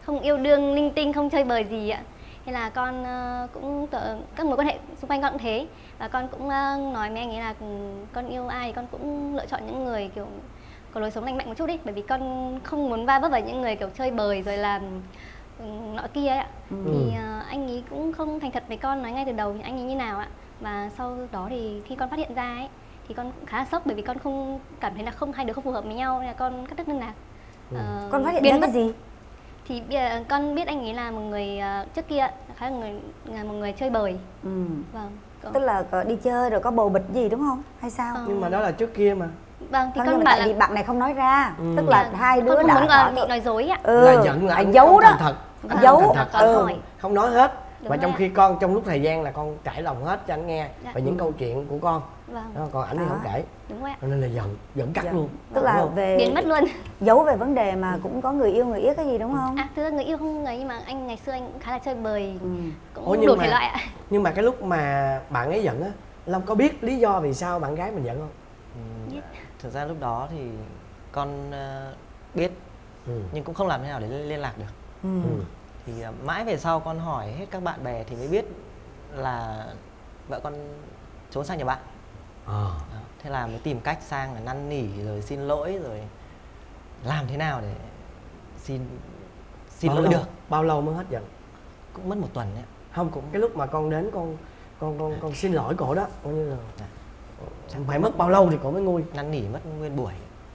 không yêu đương linh tinh, không chơi bời gì ạ. Thế là con uh, cũng tự, các mối quan hệ xung quanh con cũng thế. Và con cũng uh, nói với anh ấy là con yêu ai thì con cũng lựa chọn những người kiểu có lối sống lành mạnh một chút đi. Bởi vì con không muốn va vấp vào những người kiểu chơi bời rồi là nọ kia ấy ạ. Ừ. Thì uh, anh ấy cũng không thành thật với con, nói ngay từ đầu anh ấy như nào ạ. Và sau đó thì khi con phát hiện ra ấy thì con cũng khá là sốc, bởi vì con không cảm thấy là không hai đứa không phù hợp với nhau nên là con cắt đứt liên lạc. Ừ. Uh, con phát hiện ra cái gì? Thì bây giờ con biết anh ấy là một người uh, trước kia khá là người là một người chơi bời. Ừ. Vâng. Có. Tức là có đi chơi rồi có bồ bịch gì đúng không? Hay sao? Ờ. Nhưng mà đó là trước kia mà. Vâng, thì không, con bảo tại là... vì bạn này không nói ra. Ừ. Tức là à, hai đứa đã có bị nói dối ạ. Ừ. Là giận là anh giấu đó. Thật. Anh giấu. Thật. Ừ. Không nói hết. Đúng và trong khi con trong lúc thời gian là con trải lòng hết cho anh nghe dạ. Và những ừ. câu chuyện của con. Vâng. Đó, còn ảnh thì không kể. Đúng rồi ạ. Nên là giận, giận cắt dạ. luôn. Tức là về biến mất luôn. Giấu về vấn đề mà cũng có người yêu người yết cái gì đúng không? À, thực ra người yêu không người, nhưng mà anh ngày xưa anh cũng khá là chơi bời. Ừ. Cũng Ủa, đủ mà, thể loại ạ. Nhưng mà cái lúc mà bạn ấy giận á, Long có biết lý do vì sao bạn gái mình giận không? Ừ. Biết. Thực ra lúc đó thì con uh, biết ừ. nhưng cũng không làm thế nào để liên lạc được. Ừ. Ừ. Thì uh, mãi về sau con hỏi hết các bạn bè thì mới biết là vợ con trốn sang nhà bạn. À. Thế là mới tìm cách sang là năn nỉ rồi xin lỗi rồi làm thế nào để xin xin lỗi được. Bao lâu mới hết giận? Cũng mất một tuần đấy. Không, cũng cái lúc mà con đến con con con con xin lỗi cổ đó coi như là à. Phải mất bao lâu thì cổ mới nguôi? Năn nỉ mất nguyên buổi.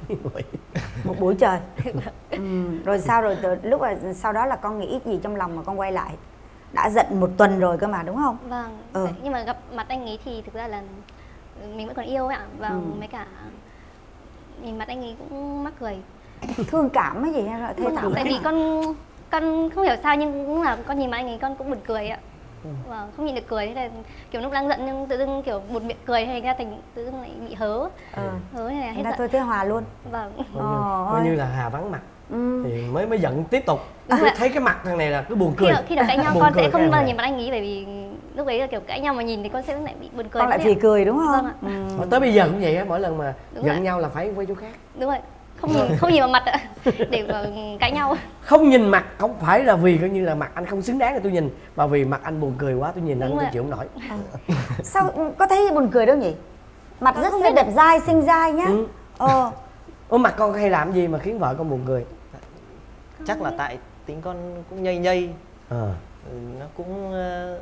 Một buổi trời. Ừ. Rồi sao rồi từ lúc mà sau đó là con nghĩ gì trong lòng mà con quay lại? Đã giận một tuần rồi cơ mà đúng không? Vâng. Ừ. Nhưng mà gặp mặt anh ấy thì thực ra là mình vẫn còn yêu ạ. Và ừ. mấy cả nhìn mặt anh ấy cũng mắc cười. Thương cảm cái gì hay là thế thảm? Tại vì con con không hiểu sao nhưng cũng là con nhìn mặt anh ấy con cũng buồn cười ạ. Ừ. Và không nhịn được cười, thế là kiểu lúc đang giận nhưng tự dưng kiểu buồn miệng cười hay ra thành tự dưng lại bị hớ. Ừ. Hớ này là hết giận. Tôi thấy hòa luôn. Vâng. Coi như là Hà vắng mặt. Ừ. Thì mới mới giận tiếp tục. Tôi thấy cái mặt thằng này là cứ buồn cười. Khi, khi nào cãi nhau con sẽ không bao nhìn mặt anh ấy, bởi vì lúc ấy là kiểu cãi nhau mà nhìn thì con sẽ lại bị buồn cười. Con lại phì cười đúng không? Vâng ạ. Ừ. Mà tới bây giờ cũng vậy á, mỗi lần mà đúng giận rồi. Nhau là phải quay chỗ khác. Đúng rồi. Không nhìn không nhìn vào mặt ạ, để cãi nhau. Không nhìn mặt không phải là vì coi như là mặt anh không xứng đáng để tôi nhìn, mà vì mặt anh buồn cười quá tôi nhìn. Đúng anh tôi chịu không nổi. À. Sao có thấy buồn cười đâu nhỉ? Mặt rất là đẹp dai, xinh dai nhá. Ừ. Ờ. Ủa, mặt con hay làm gì mà khiến vợ con buồn cười? Chắc là tại tính con cũng nhây nhây. Ờ. Ừ, nó cũng uh,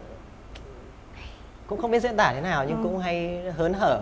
cũng không biết diễn tả thế nào nhưng ừ. cũng hay hớn hở.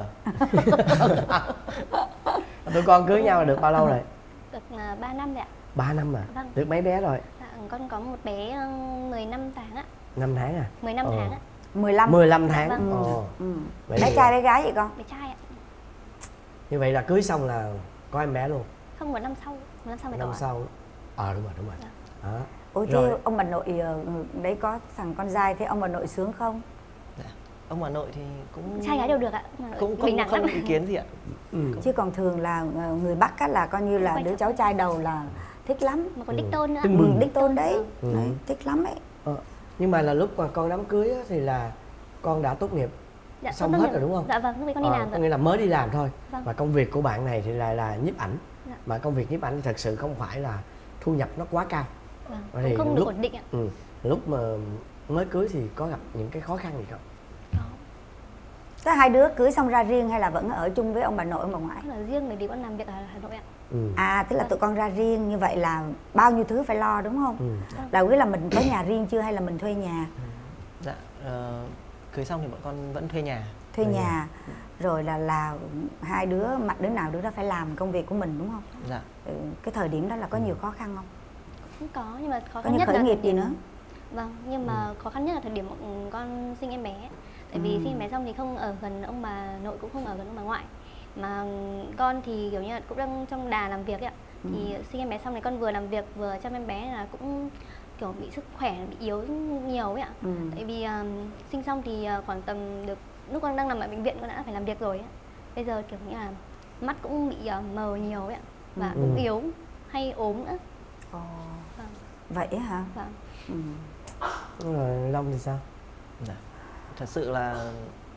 Tụi con cưới nhau là được bao lâu rồi? Được uh, ba năm rồi ạ. ba năm à? Vâng. Được mấy bé rồi? Dạ, con có một bé uh, mười lăm tháng ạ. năm tháng à? mười lăm ờ. tháng ạ. mười lăm. mười lăm tháng. Vâng. Ồ. Ừ. Bé trai bé gái vậy con? Bé trai ạ. Như vậy là cưới xong là có em bé luôn? Không, một năm sau. Một năm sau mới có. Năm sau. Ờ à, đúng rồi, đúng rồi. Dạ. Đó. Ủa thế ông bà nội đấy có thằng con trai, thế ông bà nội sướng không? Dạ. Ông bà nội thì cũng trai gái đều được ạ. Cũng cũng không, không ý kiến gì ạ. Ừ. Chứ còn thường là người Bắc á là coi như là đứa cháu trai đầu là thích lắm. Mà còn đích tôn nữa. Ừ, đích tôn đấy. Ừ. Đấy, thích lắm ấy. Ờ. Nhưng mà là lúc mà con đám cưới á, thì là con đã tốt nghiệp. Dạ, xong hết rồi đúng không? Dạ vâng, lúc ấy con đi ờ, làm rồi. Có nghĩa là mới đi làm thôi. Vâng. Và công việc của bạn này thì lại là, là nhiếp ảnh. Dạ. Mà công việc nhiếp ảnh thì thật sự không phải là thu nhập nó quá cao. Vâng. Thì không được ổn định ạ. Ừ, lúc mà mới cưới thì có gặp những cái khó khăn gì không? Có. Thế hai đứa cưới xong ra riêng hay là vẫn ở chung với ông bà nội ông bà ngoại? Là riêng, bởi vì con làm việc ở Hà Nội ạ. Ừ. À, tức là tụi con ra riêng như vậy là bao nhiêu thứ phải lo đúng không? Ừ. Là biết là mình có nhà riêng chưa hay là mình thuê nhà? Ừ. Dạ, uh, cưới xong thì bọn con vẫn thuê nhà. Thuê nhà. nhà. Rồi là là hai đứa mặt đứa nào đứa đó phải làm công việc của mình đúng không? Dạ. Ừ, cái thời điểm đó là có nhiều khó khăn không? Không có, nhưng mà khó có khăn nhất khởi là nghiệp gì nữa? Vâng, nhưng mà ừ. khó khăn nhất là thời điểm con sinh em bé. Tại vì ừ. sinh em bé xong thì không ở gần ông bà nội cũng không ở gần ông bà ngoại. Mà con thì kiểu như là cũng đang trong đà làm việc ấy ạ. Ừ. Thì sinh em bé xong thì con vừa làm việc vừa chăm em bé là cũng kiểu bị sức khỏe bị yếu nhiều ấy ạ. Ừ. Tại vì um, sinh xong thì khoảng tầm được lúc con đang nằm ở bệnh viện con đã phải làm việc rồi ấy. Bây giờ kiểu như là mắt cũng bị uh, mờ nhiều ấy ạ. Và ừ. cũng yếu hay ốm nữa. Ồ. Vâng. Vậy hả? Vâng. Ừ. Rồi Long thì sao? Dạ. Thật sự là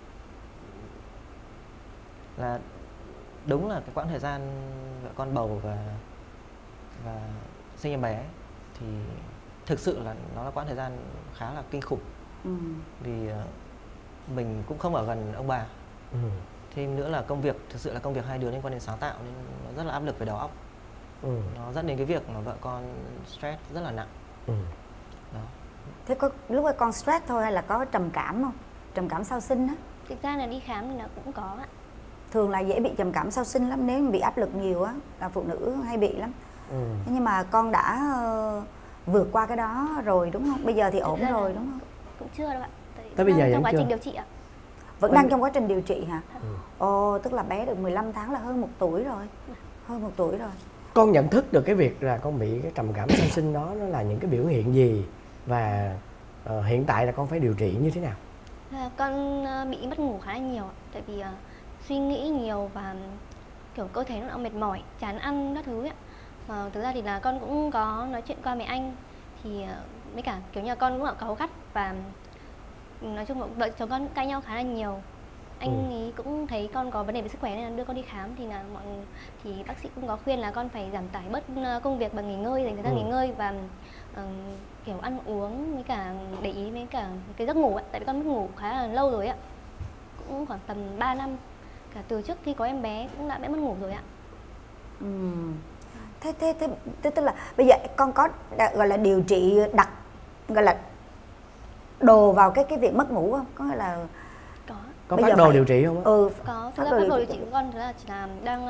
là đúng là cái quãng thời gian vợ con bầu và và sinh em bé thì thực sự là nó là quãng thời gian khá là kinh khủng. Ừ. Vì uh, mình cũng không ở gần ông bà. Ừ. Thêm nữa là công việc, thực sự là công việc hai đứa liên quan đến sáng tạo nên nó rất là áp lực về đầu óc. Ừ. Nó dẫn đến cái việc mà vợ con stress rất là nặng. Ừ. Đó. Thế có lúc ấy con stress thôi hay là có trầm cảm không? Trầm cảm sau sinh á? Thực ra là đi khám thì nó cũng có ạ. Thường là dễ bị trầm cảm sau sinh lắm, nếu bị áp lực nhiều á là phụ nữ hay bị lắm. Ừ. Nhưng mà con đã uh, vượt qua cái đó rồi đúng không? Bây giờ thì ổn rồi đúng không? Cũng chưa đâu ạ. Tới bây giờ trong quá chưa? trình điều trị ạ. Vẫn Bên... đang trong quá trình điều trị hả? Ừ. Ồ, tức là bé được mười lăm tháng là hơn một tuổi rồi. Hơn một tuổi rồi. Con nhận thức được cái việc là con bị cái trầm cảm sau sinh đó nó là những cái biểu hiện gì và uh, hiện tại là con phải điều trị như thế nào? À, con uh, bị mất ngủ khá là nhiều, tại vì uh, suy nghĩ nhiều và kiểu cơ thể nó mệt mỏi, chán ăn các thứ ấy. Và thực ra thì là con cũng có nói chuyện qua mẹ anh, thì uh, với cả kiểu như là con cũng là cáu gắt và nói chung là vợ chồng con cãi nhau khá là nhiều. Anh ừ. ấy cũng thấy con có vấn đề về sức khỏe nên là đưa con đi khám, thì là mọi thì bác sĩ cũng có khuyên là con phải giảm tải bớt công việc bằng nghỉ ngơi, dành thời gian ừ. nghỉ ngơi và uh, kiểu ăn uống với cả để ý với cả cái giấc ngủ ấy, tại vì con mất ngủ khá là lâu rồi ạ, cũng khoảng tầm ba năm, cả từ trước khi có em bé cũng đã bị mất ngủ rồi ạ. Ừ. Thế, thế thế thế tức là bây giờ con có gọi là điều trị đặt gọi là đồ vào cái cái việc mất ngủ không? Có nghĩa là có có phát đồ phải... điều trị không? Ừ, có. Thực ra phát đồ điều trị của con là chỉ là đang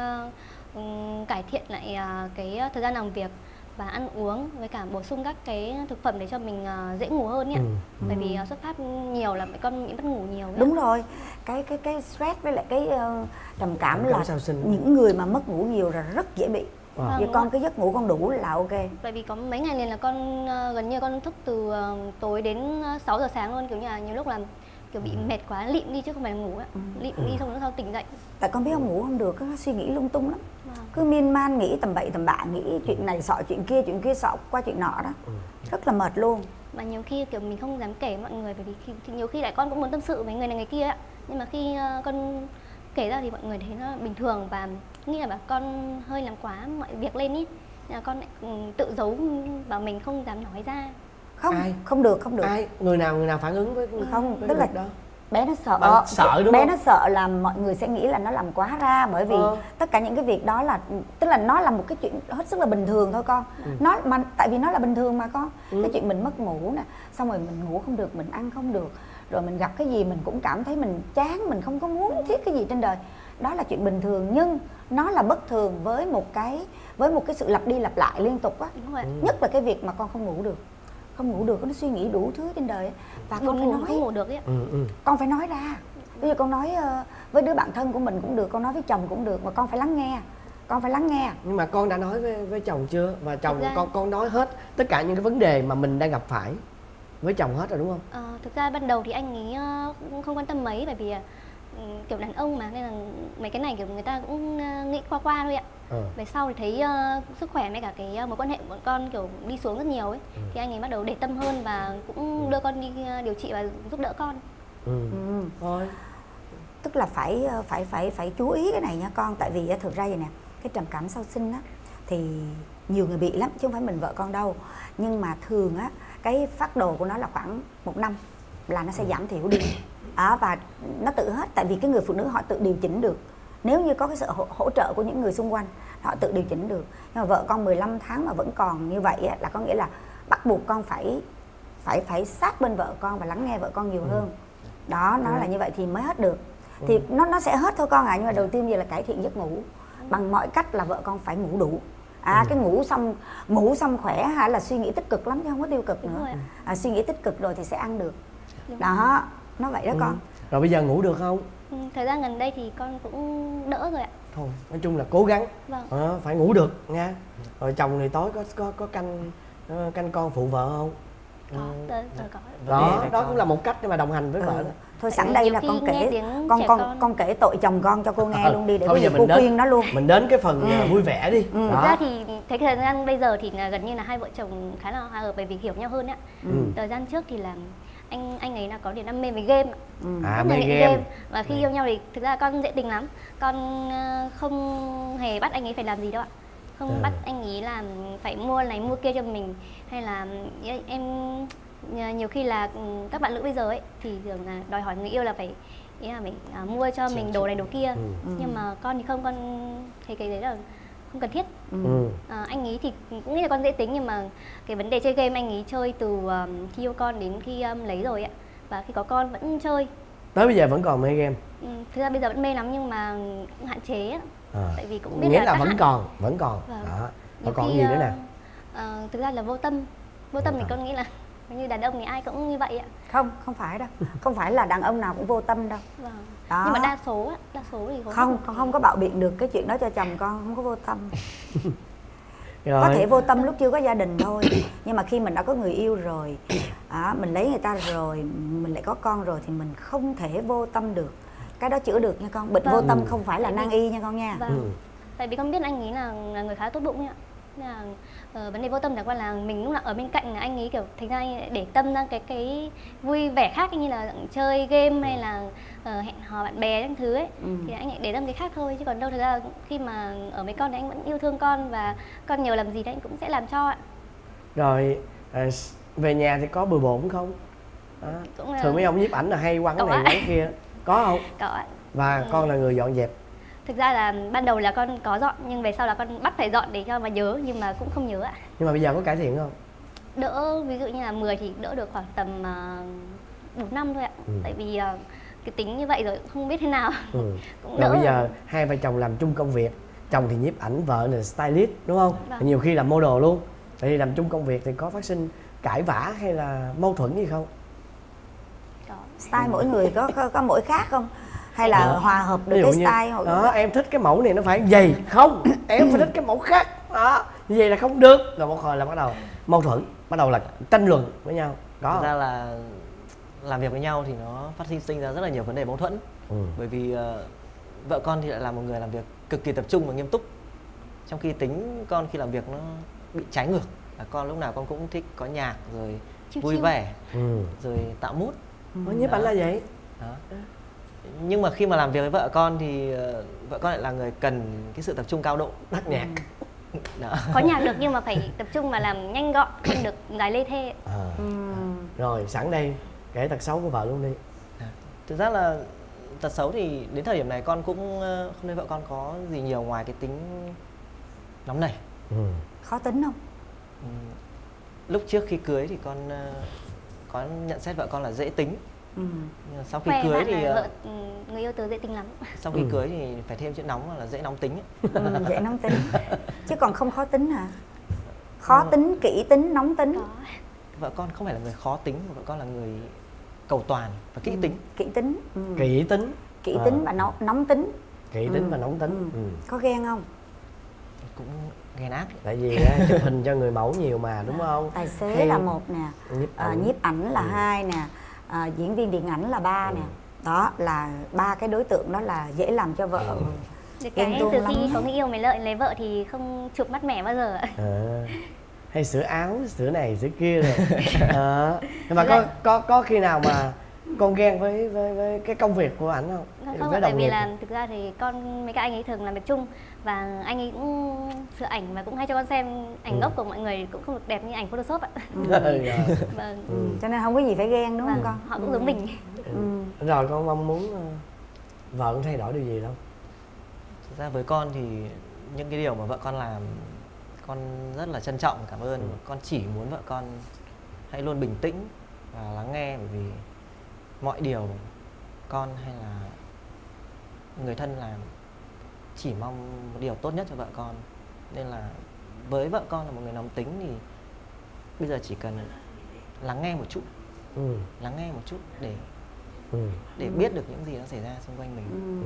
uh, cải thiện lại uh, cái thời gian làm việc và ăn uống với cả bổ sung các cái thực phẩm để cho mình uh, dễ ngủ hơn nhé. Ừ. Bởi vì uh, xuất phát nhiều là mẹ con bị mất ngủ nhiều. Đúng rồi. Cái cái cái stress với lại cái uh, trầm cảm là những người mà mất ngủ nhiều là rất dễ bị. Wow. Vậy con cái giấc ngủ con đủ là ok. Bởi vì có mấy ngày liền là con uh, gần như con thức từ uh, tối đến uh, sáu giờ sáng luôn, kiểu như là nhiều lúc là kiểu bị mệt quá lịm đi chứ không phải là ngủ á. Ừ. Lịm đi xong rồi sau tỉnh dậy. Tại con biết không, ngủ không được, nó suy nghĩ lung tung lắm. Wow. Cứ miên man nghĩ tầm bậy tầm bạ, nghĩ chuyện này sọ chuyện kia, chuyện kia sọ qua chuyện nọ đó. Ừ. Rất là mệt luôn. Mà nhiều khi kiểu mình không dám kể mọi người, bởi vì khi, thì nhiều khi lại con cũng muốn tâm sự với người này người kia á. Nhưng mà khi uh, con kể ra thì mọi người thấy nó bình thường và nghĩ là bảo con hơi làm quá mọi việc lên ý, nên là con lại tự giấu và mình không dám nói ra. Không, ai? không được, không được. Ai? Người nào người nào phản ứng với không, với tức là đó. Bé nó sợ, Bạn sợ đúng bé không? nó sợ là mọi người sẽ nghĩ là nó làm quá ra, bởi vì ờ. tất cả những cái việc đó là tức là nó là một cái chuyện hết sức là bình thường thôi con. Ừ. Nó mà tại vì nó là bình thường mà con. Ừ. Cái chuyện mình mất ngủ nè, xong rồi mình ngủ không được, mình ăn không được, rồi mình gặp cái gì mình cũng cảm thấy mình chán, mình không có muốn thiết cái gì trên đời. Đó là chuyện bình thường, nhưng nó là bất thường với một cái với một cái sự lặp đi lặp lại liên tục á. Ừ. Nhất là cái việc mà con không ngủ được. Không ngủ được, nó suy nghĩ đủ thứ trên đời và con phải nói, không ngủ được ấy. Ừ, ừ. Con phải nói ra. Bây giờ con nói uh, với đứa bạn thân của mình cũng được, con nói với chồng cũng được, mà con phải lắng nghe. Con phải lắng nghe. Nhưng mà con đã nói với với chồng chưa? Và chồng ra... con con nói hết tất cả những cái vấn đề mà mình đang gặp phải với chồng hết rồi đúng không? Ờ, thực ra ban đầu thì anh ấy uh, không quan tâm mấy, bởi vì uh, kiểu đàn ông mà, nên là mấy cái này kiểu người ta cũng uh, nghĩ qua qua thôi ạ. Ừ. Về sau thì thấy uh, sức khỏe với cả cái uh, mối quan hệ của bọn con kiểu đi xuống rất nhiều ấy. Ừ. Thì anh ấy bắt đầu để tâm hơn và cũng đưa con đi uh, điều trị và giúp đỡ con. Ừ. Ừ. Thôi. Tức là phải phải phải phải chú ý cái này nha con, tại vì uh, thực ra vậy nè, cái trầm cảm sau sinh á thì nhiều người bị lắm chứ không phải mình vợ con đâu. Nhưng mà thường á cái phác đồ của nó là khoảng một năm là nó sẽ giảm thiểu đi. À, và nó tự hết, tại vì cái người phụ nữ họ tự điều chỉnh được. Nếu như có cái sự hỗ, hỗ trợ của những người xung quanh, họ tự điều chỉnh được. Nhưng mà vợ con mười lăm tháng mà vẫn còn như vậy á, là có nghĩa là bắt buộc con phải phải phải sát bên vợ con và lắng nghe vợ con nhiều hơn. Đó, nó là như vậy thì mới hết được. Thì nó nó sẽ hết thôi con ạ, à. Nhưng mà đầu tiên giờ là cải thiện giấc ngủ bằng mọi cách, là vợ con phải ngủ đủ. À, ừ. cái ngủ xong ngủ xong khỏe hay là suy nghĩ tích cực lắm chứ không có tiêu cực nữa. À, suy nghĩ tích cực rồi thì sẽ ăn được. Đó, nó vậy đó ừ. con. Rồi bây giờ ngủ được không? Ừ, thời gian gần đây thì con cũng đỡ rồi ạ. Thôi, nói chung là cố gắng. Vâng. À, phải ngủ được nha. Rồi chồng thì tối có có có canh canh con phụ vợ không? Có, tôi, tôi có. Đó, đó cũng là một cách để mà đồng hành với ừ. vợ đó. Thôi sẵn đây là con kể con con, con con kể tội chồng con cho cô nghe ừ. luôn đi, để bây giờ cô đến, khuyên nó luôn. Mình đến cái phần ừ. vui vẻ đi. Ừ. Thực ra thì thấy cái thời gian bây giờ thì gần như là hai vợ chồng khá là hòa hợp, bởi vì hiểu nhau hơn á. Ừ. Thời gian trước thì là anh anh ấy là có điểm đam mê với game, ừ. à, mê game. game và khi ừ. yêu nhau thì thực ra con dễ tình lắm, con không hề bắt anh ấy phải làm gì đâu ạ. không Ừ. bắt anh ý là phải mua này mua kia cho mình, hay là em nhiều khi là các bạn nữ bây giờ ấy thì thường là đòi hỏi người yêu là phải ý là phải à, mua cho mình đồ này đồ kia. Ừ. Nhưng mà con thì không, con thấy cái đấy là không cần thiết. Ừ. À, anh ý thì cũng nghĩ là con dễ tính, nhưng mà cái vấn đề chơi game anh ý chơi từ um, khi yêu con đến khi um, lấy rồi ạ, và khi có con vẫn chơi. Tới bây giờ vẫn còn mê game? Ừ, thực ra bây giờ vẫn mê lắm nhưng mà cũng hạn chế á. À. Tại vì cũng biết nghĩa là, là các vẫn hạn... còn vẫn còn Vâng. đó. Nhiều Và còn khi, gì nữa nè? Uh, thực ra là vô tâm. Vô tâm thì con nghĩ là như đàn ông thì ai cũng như vậy ạ. Không, không phải đâu. Không phải là đàn ông nào cũng vô tâm đâu. Vâng. Đó. Nhưng mà đa số á, đa số thì Không, không, con không có bạo biện được cái chuyện đó cho chồng con, không có vô tâm. Rồi. Có thể vô tâm lúc chưa có gia đình thôi, nhưng mà khi mình đã có người yêu rồi, à, mình lấy người ta rồi, mình lại có con rồi thì mình không thể vô tâm được. Cái đó chữa được nha con. Bệnh Vâng. vô tâm không phải là nan y nha con nha. Vâng. Ừ. Tại vì con biết anh ấy là, là người khá tốt bụng ấy ạ. Nên là uh, vấn đề vô tâm chẳng qua là mình lúc nào ở bên cạnh là anh ấy kiểu thành ra anh để tâm ra cái cái vui vẻ khác, như là chơi game hay là uh, hẹn hò bạn bè các thứ ấy. Ừ. Thì anh lại để tâm cái khác thôi, chứ còn đâu thực ra khi mà ở với con thì anh vẫn yêu thương con, và con nhờ làm gì thì anh cũng sẽ làm cho ạ. Rồi à, về nhà thì có bừa bộn không? Đó. Cũng là... Thường mấy ông nhiếp ảnh là hay quăng cái Có này ạ. quăng kia, có không? Có ạ. Và Ừ. con là người dọn dẹp. Thực ra là ban đầu là con có dọn, nhưng về sau là con bắt phải dọn để cho mà nhớ, nhưng mà cũng không nhớ ạ. Nhưng mà bây giờ có cải thiện không? Đỡ, ví dụ như là mười thì đỡ được khoảng tầm uh, bốn năm thôi ạ. Ừ. Tại vì uh, cái tính như vậy rồi cũng không biết thế nào. Ừ. Cũng Rồi đỡ. bây giờ hai vợ chồng làm chung công việc, chồng thì nhiếp ảnh, vợ là stylist đúng không? Vâng. Nhiều khi làm model luôn. Vậy thì làm chung công việc thì có phát sinh cãi vã hay là mâu thuẫn gì không? Có. Style mỗi người có, có có mỗi khác không? Hay là Đó. hòa hợp được Ví dụ cái như, style hoặc đó, em thích cái mẫu này nó phải dày không, em phải thích cái mẫu khác đó, như vậy là không được. Rồi một hồi là bắt đầu mâu thuẫn, bắt đầu là tranh luận với nhau. Có Thực ra không? là làm việc với nhau thì nó phát sinh sinh ra rất là nhiều vấn đề mâu thuẫn. Ừ. Bởi vì uh, vợ con thì lại là một người làm việc cực kỳ tập trung và nghiêm túc, trong khi tính con khi làm việc nó bị trái ngược, là con lúc nào con cũng thích có nhạc rồi Chill vui chill. vẻ Ừ. rồi tạo mood. Có nhiếp ảnh là vậy. Đó. Nhưng mà khi mà làm việc với vợ con thì uh, vợ con lại là người cần cái sự tập trung cao độ. Tắt nhạc. Đó. Có nhạc được nhưng mà phải tập trung mà làm nhanh gọn, không được dài lê thê. À. Ừ. Rồi sẵn đây kể tật xấu của vợ luôn đi. Thực ra là tật xấu thì đến thời điểm này con cũng uh, không thấy vợ con có gì nhiều ngoài cái tính nóng nảy. Ừ. Khó tính không? Ừ. Lúc trước khi cưới thì con uh, có nhận xét vợ con là dễ tính. Ừ. Nhưng mà sau khi Khoe cưới bạn thì là uh, vợ, ừ, người yêu tớ dễ tính lắm. sau khi Ừ. cưới thì phải thêm chữ nóng là dễ nóng tính ấy. Ừ, dễ nóng tính. Chứ còn không khó tính hả? Khó tính, kỹ tính, nóng tính. Có. Vợ con không phải là người khó tính, mà vợ con là người cầu toàn và kỹ Ừ, tính. Kỹ tính. Ừ. Kỹ tính. Kỹ À. tính và nóng, nóng tính. Kỹ tính Ừ. và nóng tính. Ừ. Ừ. Có ghen không? Cũng ghen ác. Tại vì á, chụp hình cho người mẫu nhiều mà đúng không? Tài xế Hay là một nè, nhiếp à, ảnh. nhiếp ảnh là Ừ. hai nè, à, diễn viên điện ảnh là ba Ừ. nè. Đó là ba cái đối tượng đó là dễ làm cho vợ. Ừ. Được Ghen cái tuông từ lắm khi á. có người yêu mới lợi lấy vợ thì không chụp mắt mẻ bao giờ ạ. À. Hay sửa áo, sửa này, sửa kia rồi. À. Nhưng mà có có có khi nào mà con ghen với với, với cái công việc của ảnh không? Không, với tại vì nghiệp. là thực ra thì con mấy các anh ấy thường làm việc chung, và anh ấy cũng sửa ảnh và cũng hay cho con xem ảnh Ừ. gốc của mọi người cũng không được đẹp như ảnh Photoshop ạ. Ừ, rồi. Vâng. Ừ. Cho nên không có gì phải ghen đúng không Vâng, con? họ cũng Ừ. giống mình. Ừ. Rồi con mong muốn uh, vợ con thay đổi điều gì đâu? Thực ra với con thì những cái điều mà vợ con làm con rất là trân trọng, cảm ơn. Ừ. Con chỉ muốn vợ con hãy luôn bình tĩnh và lắng nghe, bởi vì mọi điều con hay là người thân làm chỉ mong một điều tốt nhất cho vợ con. Nên là với vợ con là một người nóng tính thì bây giờ chỉ cần lắng nghe một chút, Ừ. lắng nghe một chút để Ừ. để biết được những gì nó xảy ra xung quanh mình. Ừ. Ừ.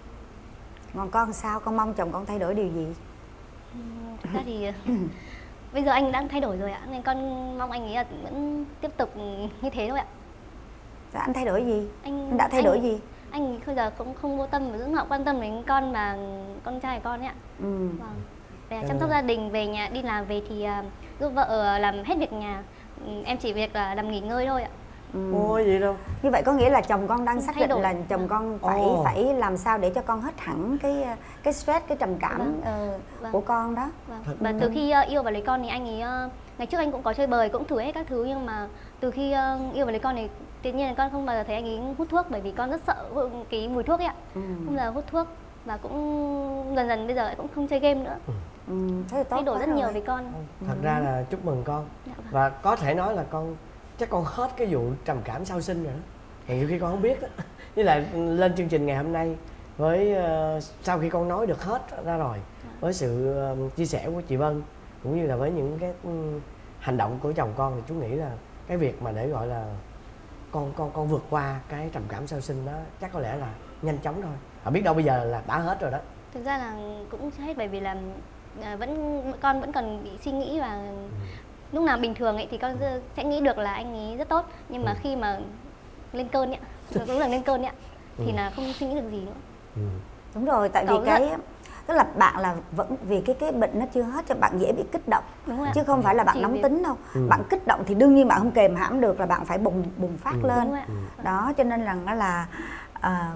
Còn con sao? Con mong chồng con thay đổi điều gì? Ừ, thực ra thì bây giờ anh đang thay đổi rồi ạ, nên con mong anh ấy là vẫn tiếp tục như thế thôi ạ. Sao anh thay đổi gì? Anh, Anh đã thay anh, đổi gì? Anh bây giờ cũng không vô tâm và dưỡng họ quan tâm đến con và con trai của con ấy ạ. Ừ. Vâng. Về chăm sóc gia đình, về nhà đi làm về thì uh, giúp vợ làm hết việc nhà. Ừ, em chỉ việc là làm nghỉ ngơi thôi ạ. Ừ. Ôi vậy đâu. Như vậy có nghĩa là chồng con đang xác Thay định đổi. là chồng con phải Ồ. phải làm sao để cho con hết hẳn cái cái stress, cái trầm cảm Vâng. ờ, Vâng. của con đó. Vâng. Và từ khi uh, yêu và lấy con thì anh ấy uh, ngày trước anh cũng có chơi bời, cũng thử hết các thứ, nhưng mà từ khi uh, yêu và lấy con thì tự nhiên là con không bao giờ thấy anh ấy hút thuốc, bởi vì con rất sợ cái mùi thuốc ấy ạ. Ừ. Không bao giờ hút thuốc, và cũng dần dần bây giờ lại cũng không chơi game nữa. Ừ, thế thì tốt Thay đổi quá rất nhiều rồi. với con. Thật ra là chúc mừng con. Dạ vâng. Và có thể nói là con chắc con hết cái vụ trầm cảm sau sinh rồi đó. Mà nhiều khi con không biết đó. Với lại lên chương trình ngày hôm nay với uh, sau khi con nói được hết ra rồi, với sự uh, chia sẻ của chị Vân cũng như là với những cái um, hành động của chồng con, thì chú nghĩ là cái việc mà để gọi là con con con vượt qua cái trầm cảm sau sinh đó chắc có lẽ là nhanh chóng thôi. À, biết đâu bây giờ là đã hết rồi đó. Thực ra là cũng chưa hết, bởi vì là à, vẫn con vẫn còn bị suy nghĩ, và lúc nào bình thường ấy thì con sẽ nghĩ được là anh ấy rất tốt, nhưng mà Ừ. khi mà lên cơn ấy, lúc lần lên cơn ấy thì Ừ. là không suy nghĩ được gì nữa. Ừ. Đúng rồi, tại vì Cáu cái tức là bạn là vẫn vì cái cái bệnh nó chưa hết cho bạn dễ bị kích động, Đúng rồi ạ. chứ không phải là bạn Chỉ nóng vì- tính đâu. Ừ. Bạn kích động thì đương nhiên bạn không kềm hãm được, là bạn phải bùng bùng phát Ừ. lên. Đúng rồi ạ. Đó, cho nên là nó là à,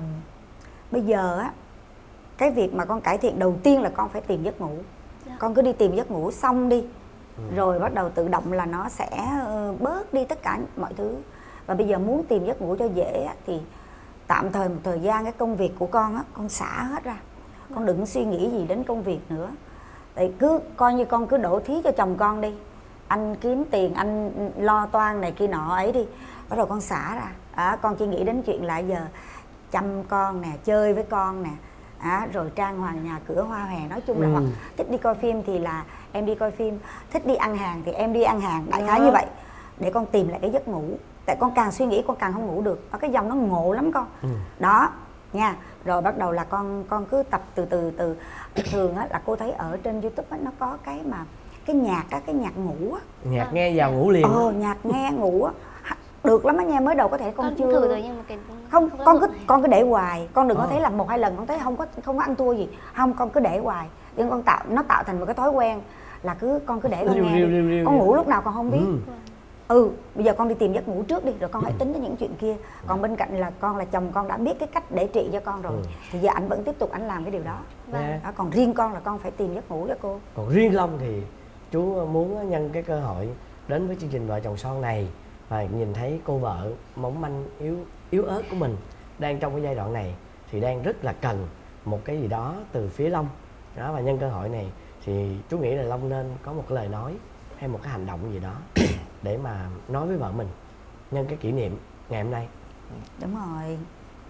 bây giờ á, cái việc mà con cải thiện đầu tiên là con phải tìm giấc ngủ. Dạ. Con cứ đi tìm giấc ngủ xong đi, Ừ. rồi bắt đầu tự động là nó sẽ ờ, bớt đi tất cả mọi thứ. Và bây giờ muốn tìm giấc ngủ cho dễ á, thì tạm thời một thời gian cái công việc của con á, con xả hết ra. Con đừng suy nghĩ gì đến công việc nữa. Tại cứ coi như con cứ đổ thí cho chồng con đi. Anh kiếm tiền, anh lo toan này kia nọ ấy đi. Bắt đầu con xả ra. À, con chỉ nghĩ đến chuyện là giờ chăm con nè, chơi với con nè. À, rồi trang hoàng nhà cửa hoa hòe. Nói chung là Ừ. hoặc thích đi coi phim thì là em đi coi phim, thích đi ăn hàng thì em đi ăn hàng. Đại khái Đó. như vậy. Để con tìm lại cái giấc ngủ. Tại con càng suy nghĩ con càng không ngủ được. Và cái dòng nó ngộ lắm con. Ừ. Đó nha. Rồi bắt đầu là con con cứ tập từ từ từ. Thường á là cô thấy ở trên YouTube á, nó có cái mà cái nhạc á, cái nhạc ngủ á. Nhạc nghe vào ngủ liền. Ờ, nhạc nghe ngủ á. Được lắm á nha, mới đầu có thể con, Con chưa cũng thử rồi, nhưng mà cái không, có con tác cứ dụng. con cứ để hoài, con đừng có Ờ. thấy làm một hai lần con thấy không có không có ăn thua gì, không, con cứ để hoài, nhưng con tạo nó tạo thành một cái thói quen là cứ con cứ để con Riu, nghe riu, đi. riu, riu, Con riu. ngủ lúc nào con không biết. Ừ. Ừ, bây giờ con đi tìm giấc ngủ trước đi, rồi con hãy tính đến những chuyện kia. Còn bên cạnh là con là chồng con đã biết cái cách để trị cho con rồi, Ừ. thì giờ anh vẫn tiếp tục anh làm cái điều đó. Nè, Đó, còn riêng con là con phải tìm giấc ngủ cho cô. còn riêng Long thì chú muốn nhân cái cơ hội đến với chương trình Vợ Chồng Son này và nhìn thấy cô vợ mỏng manh yếu yếu ớt của mình đang trong cái giai đoạn này, thì đang rất là cần một cái gì đó từ phía Long đó. Và nhân cơ hội này thì chú nghĩ là Long nên có một cái lời nói hay một cái hành động gì đó để mà nói với vợ mình nhân cái kỷ niệm ngày hôm nay. Đúng rồi.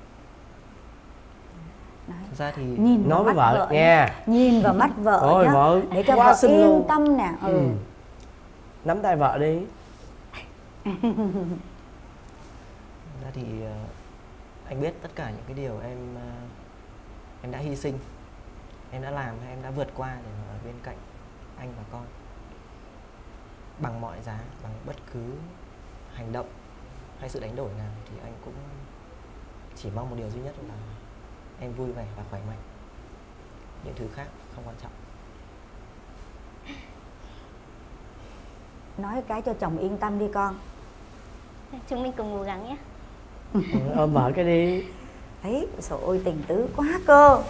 Đấy. Thực ra thì Nhìn Nói vào với mắt vợ vợ nha. nhìn vào mắt vợ Ôi nhá, vợ để cho quá vợ xinh yên luôn. tâm nè. Ừ. Ừ. Nắm tay vợ đi. Thực ra thì ờ, anh biết tất cả những cái điều em ờ, em đã hy sinh, em đã làm, em đã vượt qua để ở bên cạnh anh và con bằng mọi giá, bằng bất cứ hành động hay sự đánh đổi nào, thì anh cũng chỉ mong một điều duy nhất là em vui vẻ và khỏe mạnh. Những thứ khác không quan trọng. Nói cái cho chồng yên tâm đi con. Chúng mình cùng cố gắng nhé. Ừ, ôm vợ cái đi. Thấy trời ơi tình tứ quá cơ.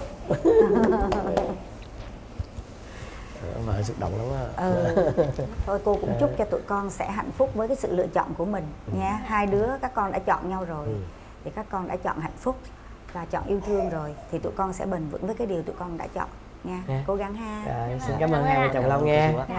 Vợ xúc động lắm á. Ừ. Thôi cô cũng chúc cho tụi con sẽ hạnh phúc với cái sự lựa chọn của mình nha. Hai đứa các con đã chọn nhau rồi, Ừ. thì các con đã chọn hạnh phúc và chọn yêu thương rồi, thì tụi con sẽ bền vững với cái điều tụi con đã chọn nha. Nha. Cố gắng ha. Rồi, xin cảm ơn hai vợ chồng Long nha.